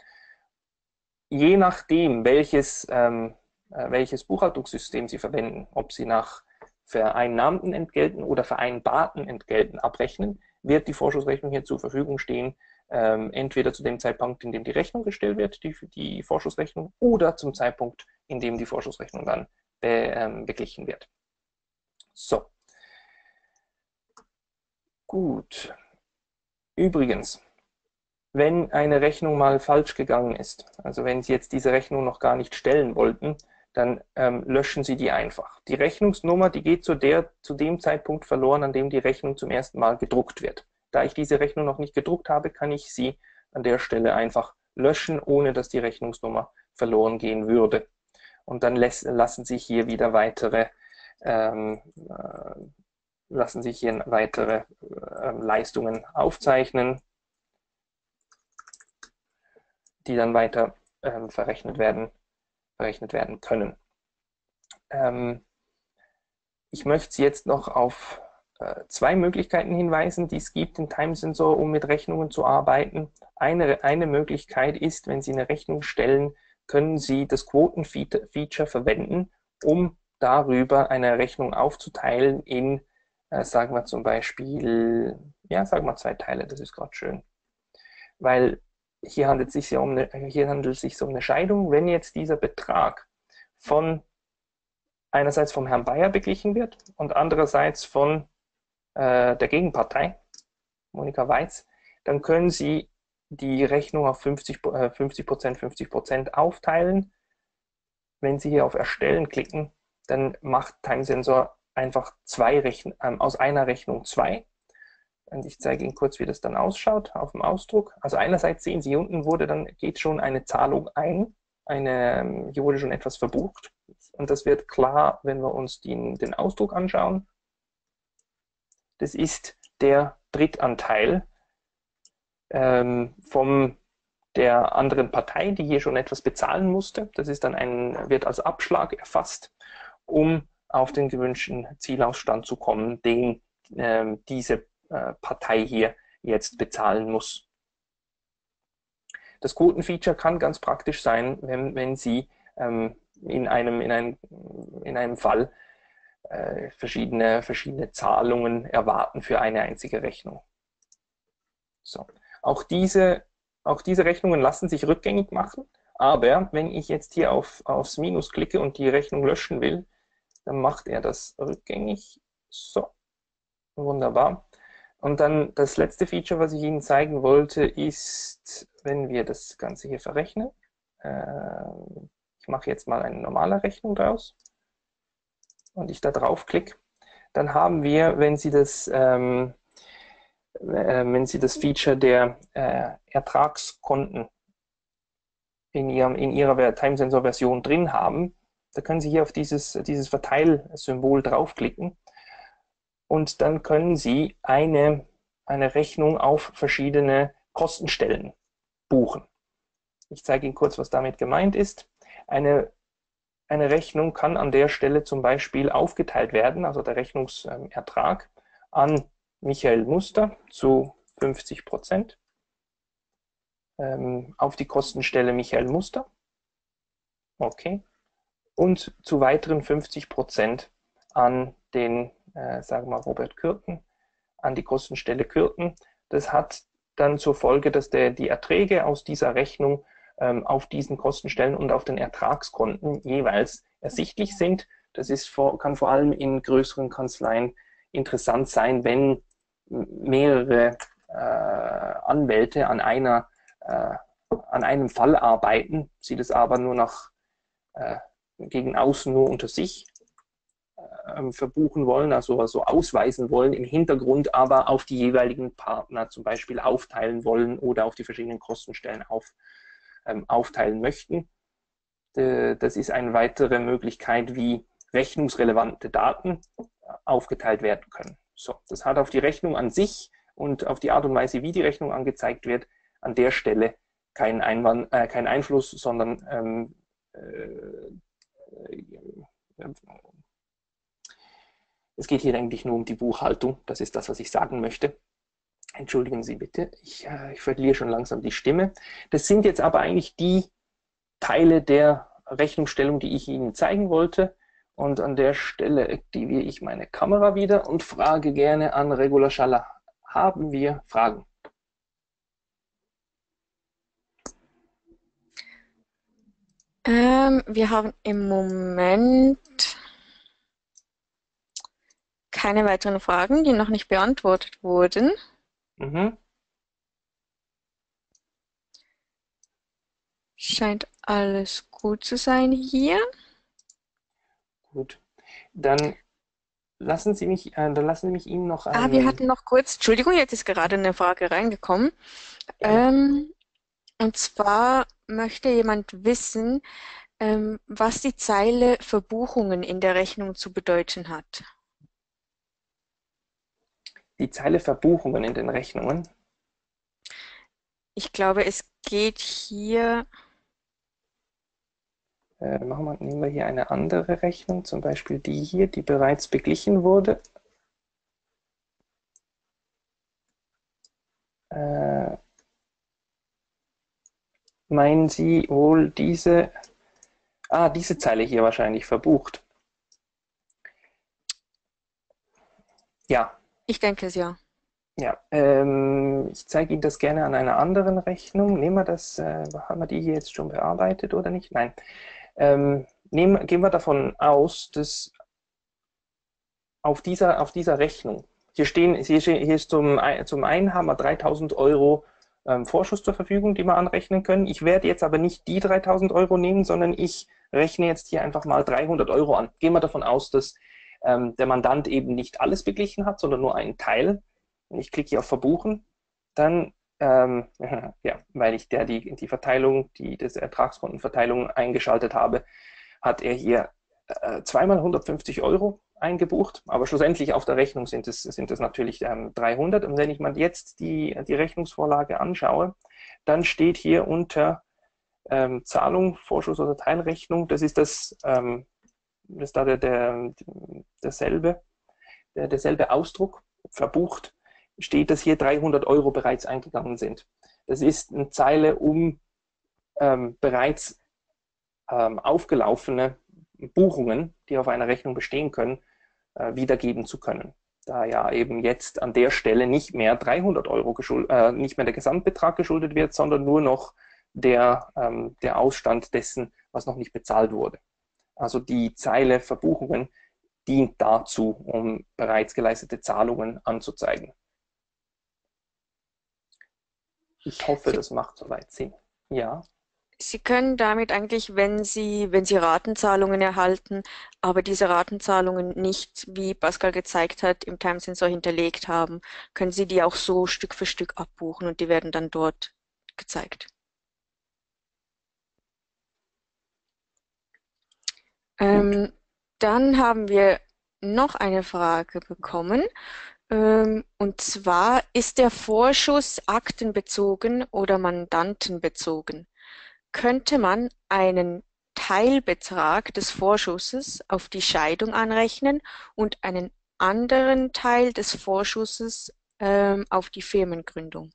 Je nachdem, welches, ähm, äh, welches Buchhaltungssystem Sie verwenden, ob Sie nach vereinnahmten Entgelten oder vereinbarten Entgelten abrechnen, wird die Vorschussrechnung hier zur Verfügung stehen, ähm, entweder zu dem Zeitpunkt, in dem die Rechnung gestellt wird, die, die Vorschussrechnung, oder zum Zeitpunkt, in dem die Vorschussrechnung dann be, ähm, beglichen wird. So. Gut. Übrigens, wenn eine Rechnung mal falsch gegangen ist, also wenn Sie jetzt diese Rechnung noch gar nicht stellen wollten, dann ähm, löschen Sie die einfach. Die Rechnungsnummer, die geht zu, der, zu dem Zeitpunkt verloren, an dem die Rechnung zum ersten Mal gedruckt wird. Da ich diese Rechnung noch nicht gedruckt habe, kann ich sie an der Stelle einfach löschen, ohne dass die Rechnungsnummer verloren gehen würde. Und dann lässt, lassen sich hier wieder weitere ähm, äh, lassen sich hier weitere äh, Leistungen aufzeichnen, die dann weiter ähm, verrechnet werden, verrechnet werden können. Ähm, ich möchte Sie jetzt noch auf äh, zwei Möglichkeiten hinweisen, die es gibt in Timesensor, um mit Rechnungen zu arbeiten. Eine, eine Möglichkeit ist, wenn Sie eine Rechnung stellen, können Sie das Quotenfeature verwenden, um darüber eine Rechnung aufzuteilen in, äh, sagen wir zum Beispiel, ja, sagen wir zwei Teile, das ist gerade schön. Weil hier handelt es sich um eine, hier handelt es sich um eine Scheidung. Wenn jetzt dieser Betrag von einerseits vom Herrn Bayer beglichen wird und andererseits von äh, der Gegenpartei, Monika Weiz, dann können Sie die Rechnung auf fünfzig Prozent, fünfzig Prozent aufteilen. Wenn Sie hier auf Erstellen klicken, dann macht Timesensor einfach zwei Rechn ähm, aus einer Rechnung zwei. Und ich zeige Ihnen kurz, wie das dann ausschaut auf dem Ausdruck. Also einerseits sehen Sie, hier unten wurde dann geht schon eine Zahlung ein. Eine, hier wurde schon etwas verbucht. Und das wird klar, wenn wir uns den, den Ausdruck anschauen. Das ist der Drittanteil ähm, vom der anderen Partei, die hier schon etwas bezahlen musste. Das ist dann ein, wird als Abschlag erfasst, um auf den gewünschten Zielausstand zu kommen, den äh, diese äh, Partei hier jetzt bezahlen muss. Das Quotenfeature kann ganz praktisch sein, wenn, wenn Sie ähm, in, einem, in, einem, in einem Fall äh, verschiedene, verschiedene Zahlungen erwarten für eine einzige Rechnung. So. Auch, diese, auch diese Rechnungen lassen sich rückgängig machen, aber wenn ich jetzt hier auf, aufs Minus klicke und die Rechnung löschen will, dann macht er das rückgängig. So, wunderbar. Und dann das letzte Feature, was ich Ihnen zeigen wollte, ist, wenn wir das Ganze hier verrechnen. Äh, ich mache jetzt mal eine normale Rechnung draus und ich da draufklicke, dann haben wir, wenn Sie das, ähm, äh, wenn Sie das Feature der äh, Ertragskonten in, Ihrem, in Ihrer Timesensor-Version drin haben, da können Sie hier auf dieses, dieses Verteilsymbol draufklicken und dann können Sie eine, eine Rechnung auf verschiedene Kostenstellen buchen. Ich zeige Ihnen kurz, was damit gemeint ist. Eine, eine Rechnung kann an der Stelle zum Beispiel aufgeteilt werden, also der Rechnungsertrag, an Michael Muster zu fünfzig Prozent, ähm, auf die Kostenstelle Michael Muster, okay, und zu weiteren fünfzig Prozent an den, äh, sagen wir mal, Robert Kürten, an die Kostenstelle Kürten. Das hat dann zur Folge, dass der, die Erträge aus dieser Rechnung ähm, auf diesen Kostenstellen und auf den Ertragskonten jeweils ersichtlich sind. Das ist vor, kann vor allem in größeren Kanzleien interessant sein, wenn mehrere äh, Anwälte an, einer, äh, an einem Fall arbeiten, sie das aber nur nach äh, gegen außen nur unter sich äh, verbuchen wollen, also, also ausweisen wollen, im Hintergrund aber auf die jeweiligen Partner zum Beispiel aufteilen wollen oder auf die verschiedenen Kostenstellen auf, ähm, aufteilen möchten. De, das ist eine weitere Möglichkeit, wie rechnungsrelevante Daten aufgeteilt werden können. So, das hat auf die Rechnung an sich und auf die Art und Weise, wie die Rechnung angezeigt wird, an der Stelle keinen, Einwand, äh, keinen Einfluss, sondern ähm, es geht hier eigentlich nur um die Buchhaltung. Das ist das, was ich sagen möchte. Entschuldigen Sie bitte, ich, äh, ich verliere schon langsam die Stimme. Das sind jetzt aber eigentlich die Teile der Rechnungsstellung, die ich Ihnen zeigen wollte. Und an der Stelle aktiviere ich meine Kamera wieder und frage gerne an Regula Schaller. Haben wir Fragen? Ähm, wir haben im Moment keine weiteren Fragen, die noch nicht beantwortet wurden. Mhm. Scheint alles gut zu sein hier. Gut, dann lassen Sie mich, äh, dann lassen Sie mich Ihnen noch Ah, wir einen... hatten noch kurz, Entschuldigung, jetzt ist gerade eine Frage reingekommen. Ähm, und zwar möchte jemand wissen, ähm, was die Zeile Verbuchungen in der Rechnung zu bedeuten hat. Die Zeile Verbuchungen in den Rechnungen. Ich glaube, es geht hier. Äh, machen wir, nehmen wir hier eine andere Rechnung, zum Beispiel die hier, die bereits beglichen wurde. Äh, meinen Sie wohl diese, ah, diese Zeile hier wahrscheinlich verbucht? Ja. Ich denke es ja. Ja, ähm, ich zeige Ihnen das gerne an einer anderen Rechnung. Nehmen wir das, äh, haben wir die hier jetzt schon bearbeitet oder nicht? Nein. Ähm, nehmen, gehen wir davon aus, dass auf dieser, auf dieser Rechnung, hier, stehen, hier, hier ist zum, zum einen haben wir dreitausend Euro ähm, Vorschuss zur Verfügung, die wir anrechnen können. Ich werde jetzt aber nicht die dreitausend Euro nehmen, sondern ich rechne jetzt hier einfach mal dreihundert Euro an. Gehen wir davon aus, dass ähm, der Mandant eben nicht alles beglichen hat, sondern nur einen Teil. Und ich klicke hier auf Verbuchen, dann, ähm, ja, weil ich der die, die Verteilung, die das Ertragskontenverteilung eingeschaltet habe, hat er hier äh, zweimal hundertfünfzig Euro eingebucht, aber schlussendlich auf der Rechnung sind es, sind es natürlich ähm, dreihundert. Und wenn ich mal jetzt die, die Rechnungsvorlage anschaue, dann steht hier unter ähm, Zahlung, Vorschuss oder Teilrechnung, das ist das, ähm, das ist da der, der, derselbe, der, derselbe Ausdruck, verbucht, steht, dass hier dreihundert Euro bereits eingegangen sind. Das ist eine Zeile, um ähm, bereits ähm, aufgelaufene Buchungen, die auf einer Rechnung bestehen können, äh, wiedergeben zu können. Da ja eben jetzt an der Stelle nicht mehr dreihundert Euro geschuldet, äh, nicht mehr der Gesamtbetrag geschuldet wird, sondern nur noch der, ähm, der Ausstand dessen, was noch nicht bezahlt wurde. Also die Zeile Verbuchungen dient dazu, um bereits geleistete Zahlungen anzuzeigen. Ich hoffe, Sie, das macht soweit Sinn. Ja. Sie können damit eigentlich, wenn Sie, wenn Sie Ratenzahlungen erhalten, aber diese Ratenzahlungen nicht, wie Pascal gezeigt hat, im Timesensor hinterlegt haben, können Sie die auch so Stück für Stück abbuchen und die werden dann dort gezeigt. Ähm, dann haben wir noch eine Frage bekommen. Ähm, und zwar, ist der Vorschuss aktenbezogen oder mandantenbezogen? Könnte man einen Teilbetrag des Vorschusses auf die Scheidung anrechnen und einen anderen Teil des Vorschusses ähm, auf die Firmengründung?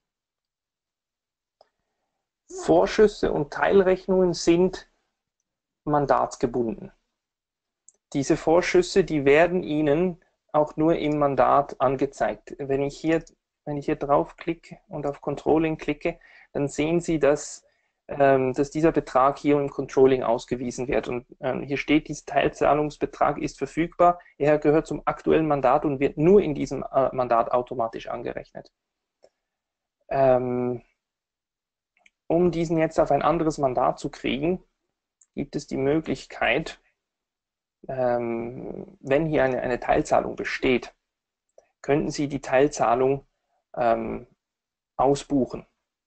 Vorschüsse und Teilrechnungen sind mandatsgebunden. Diese Vorschüsse, die werden Ihnen auch nur im Mandat angezeigt. Wenn ich hier, wenn ich hier draufklicke und auf Controlling klicke, dann sehen Sie, dass, ähm, dass dieser Betrag hier im Controlling ausgewiesen wird. Und ähm, hier steht, dieser Teilzahlungsbetrag ist verfügbar. Er gehört zum aktuellen Mandat und wird nur in diesem äh, Mandat automatisch angerechnet. Ähm, um diesen jetzt auf ein anderes Mandat zu kriegen, gibt es die Möglichkeit, ähm, wenn hier eine, eine Teilzahlung besteht, könnten Sie die Teilzahlung ähm, ausbuchen.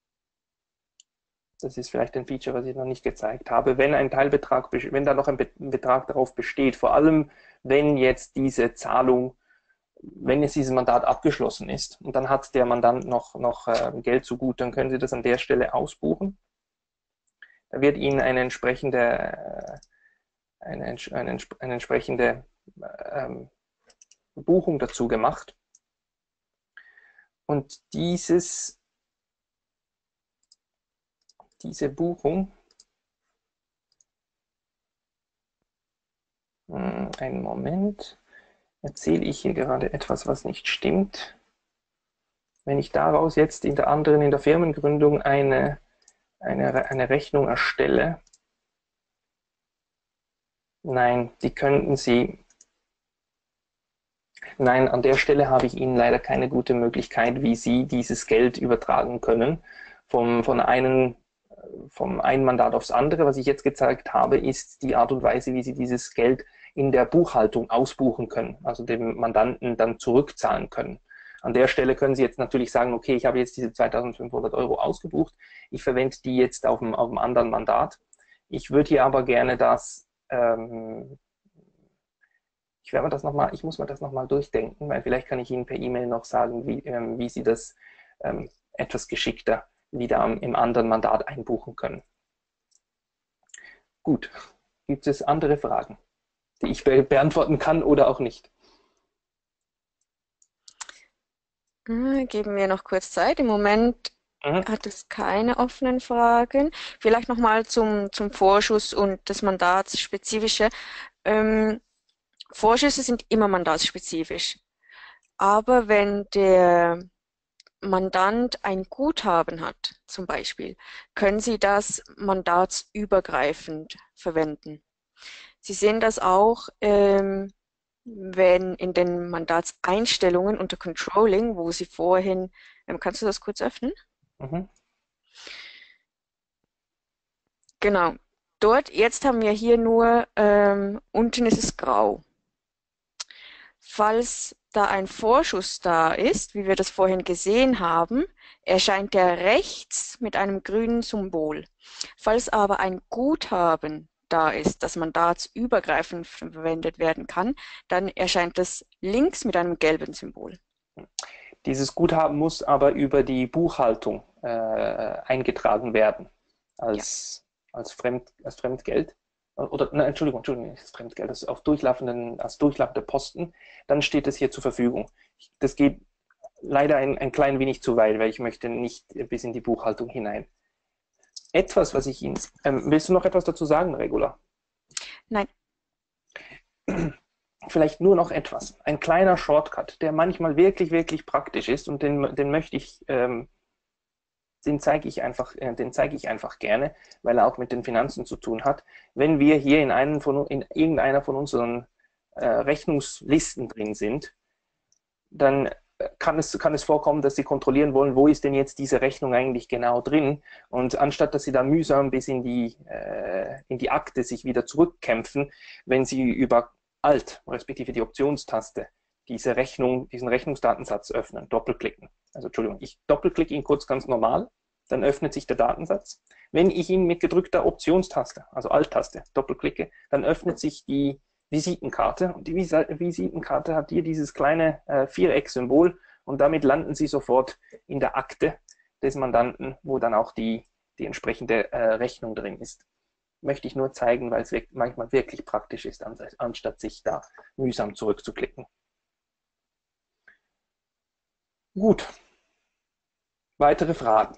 Das ist vielleicht ein Feature, was ich noch nicht gezeigt habe. Wenn ein Teilbetrag, wenn da noch ein Betrag darauf besteht, vor allem wenn jetzt diese Zahlung, wenn jetzt dieses Mandat abgeschlossen ist und dann hat der Mandant noch, noch äh, Geld zu gut, dann können Sie das an der Stelle ausbuchen. Da wird Ihnen eine entsprechende, äh, eine, eine, eine entsprechende ähm, Buchung dazu gemacht. Und dieses, diese Buchung, einen Moment, erzähle ich hier gerade etwas, was nicht stimmt. Wenn ich daraus jetzt in der anderen, in der Firmengründung eine, eine, eine Rechnung erstelle, nein, die könnten Sie, nein, an der Stelle habe ich Ihnen leider keine gute Möglichkeit, wie Sie dieses Geld übertragen können vom, von einem, vom einen Mandat aufs andere. Was ich jetzt gezeigt habe, ist die Art und Weise, wie Sie dieses Geld in der Buchhaltung ausbuchen können, also dem Mandanten dann zurückzahlen können. An der Stelle können Sie jetzt natürlich sagen, okay, ich habe jetzt diese zweitausendfünfhundert Euro ausgebucht, ich verwende die jetzt auf dem, auf dem anderen Mandat. Ich würde hier aber gerne das, ähm, ich werde mir das noch mal, ich muss mir das nochmal durchdenken, weil vielleicht kann ich Ihnen per E-Mail noch sagen, wie, ähm, wie Sie das ähm, etwas geschickter wieder im anderen Mandat einbuchen können. Gut, gibt es andere Fragen, die ich be beantworten kann oder auch nicht? Geben wir noch kurz Zeit. Im Moment Mhm. hat es keine offenen Fragen. Vielleicht nochmal zum, zum Vorschuss und das Mandatsspezifische. Ähm, Vorschüsse sind immer mandatsspezifisch. Aber wenn der Mandant ein Guthaben hat, zum Beispiel, können Sie das mandatsübergreifend verwenden. Sie sehen das auch, ähm, wenn in den Mandatseinstellungen unter Controlling, wo Sie vorhin, ähm, kannst du das kurz öffnen? Mhm. Genau. Dort, jetzt haben wir hier nur, ähm, unten ist es grau. Falls da ein Vorschuss da ist, wie wir das vorhin gesehen haben, erscheint der rechts mit einem grünen Symbol. Falls aber ein Guthaben da ist, das mandatsübergreifend verwendet werden kann, dann erscheint es links mit einem gelben Symbol. Dieses Guthaben muss aber über die Buchhaltung äh, eingetragen werden als, ja. als, Fremd, als Fremdgeld. Oder, nein, Entschuldigung, Entschuldigung, nicht als Fremdgeld, das ist auf durchlaufenden, als durchlaufende Posten, dann steht es hier zur Verfügung. Das geht leider ein, ein klein wenig zu weit, weil ich möchte nicht bis in die Buchhaltung hinein. Etwas, was ich Ihnen... Ähm, willst du noch etwas dazu sagen, Regula? Nein. Vielleicht nur noch etwas. Ein kleiner Shortcut, der manchmal wirklich, wirklich praktisch ist und den, den möchte ich... Ähm, den zeige ich einfach, äh, den zeige ich einfach gerne, weil er auch mit den Finanzen zu tun hat. Wenn wir hier in, einen von, in irgendeiner von unseren äh, Rechnungslisten drin sind, dann kann es, kann es vorkommen, dass Sie kontrollieren wollen, wo ist denn jetzt diese Rechnung eigentlich genau drin. Und anstatt dass Sie da mühsam bis in die, äh, in die Akte sich wieder zurückkämpfen, wenn Sie über Alt, respektive die Optionstaste, diese Rechnung, diesen Rechnungsdatensatz öffnen, doppelklicken. Also Entschuldigung, ich doppelklicke ihn kurz ganz normal, dann öffnet sich der Datensatz. Wenn ich ihn mit gedrückter Optionstaste, also Alt-Taste, doppelklicke, dann öffnet sich die Visitenkarte. Und die Visitenkarte hat hier dieses kleine äh, Viereck-Symbol und damit landen Sie sofort in der Akte des Mandanten, wo dann auch die, die entsprechende äh, Rechnung drin ist. Möchte ich nur zeigen, weil es manchmal wirklich praktisch ist, anstatt sich da mühsam zurückzuklicken. Gut. Weitere Fragen?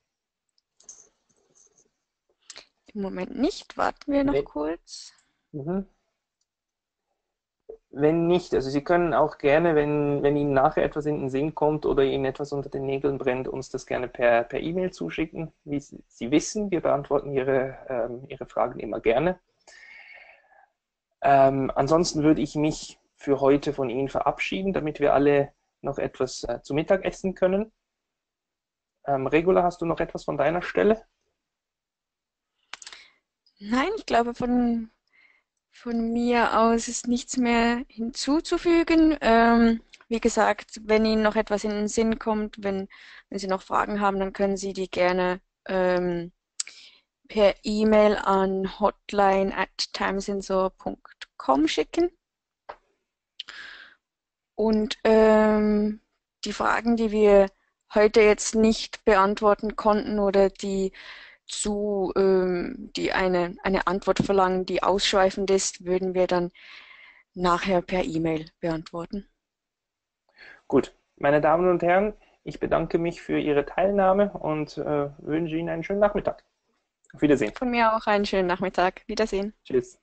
Im Moment nicht. Warten wir noch Nee. kurz. Mhm. Wenn nicht, also Sie können auch gerne, wenn, wenn Ihnen nachher etwas in den Sinn kommt oder Ihnen etwas unter den Nägeln brennt, uns das gerne per per E-Mail zuschicken. Wie Sie, Sie wissen, wir beantworten Ihre, ähm, Ihre Fragen immer gerne. Ähm, ansonsten würde ich mich für heute von Ihnen verabschieden, damit wir alle noch etwas äh, zu Mittag essen können. Ähm, Regula, hast du noch etwas von deiner Stelle? Nein, ich glaube, von, von mir aus ist nichts mehr hinzuzufügen. Ähm, wie gesagt, wenn Ihnen noch etwas in den Sinn kommt, wenn, wenn Sie noch Fragen haben, dann können Sie die gerne ähm, per E-Mail an hotline at timesensor punkt com schicken. Und ähm, die Fragen, die wir heute jetzt nicht beantworten konnten oder die zu, ähm, die eine, eine Antwort verlangen, die ausschweifend ist, würden wir dann nachher per E-Mail beantworten. Gut, meine Damen und Herren, ich bedanke mich für Ihre Teilnahme und äh, wünsche Ihnen einen schönen Nachmittag. Auf Wiedersehen. Von mir auch einen schönen Nachmittag. Wiedersehen. Tschüss.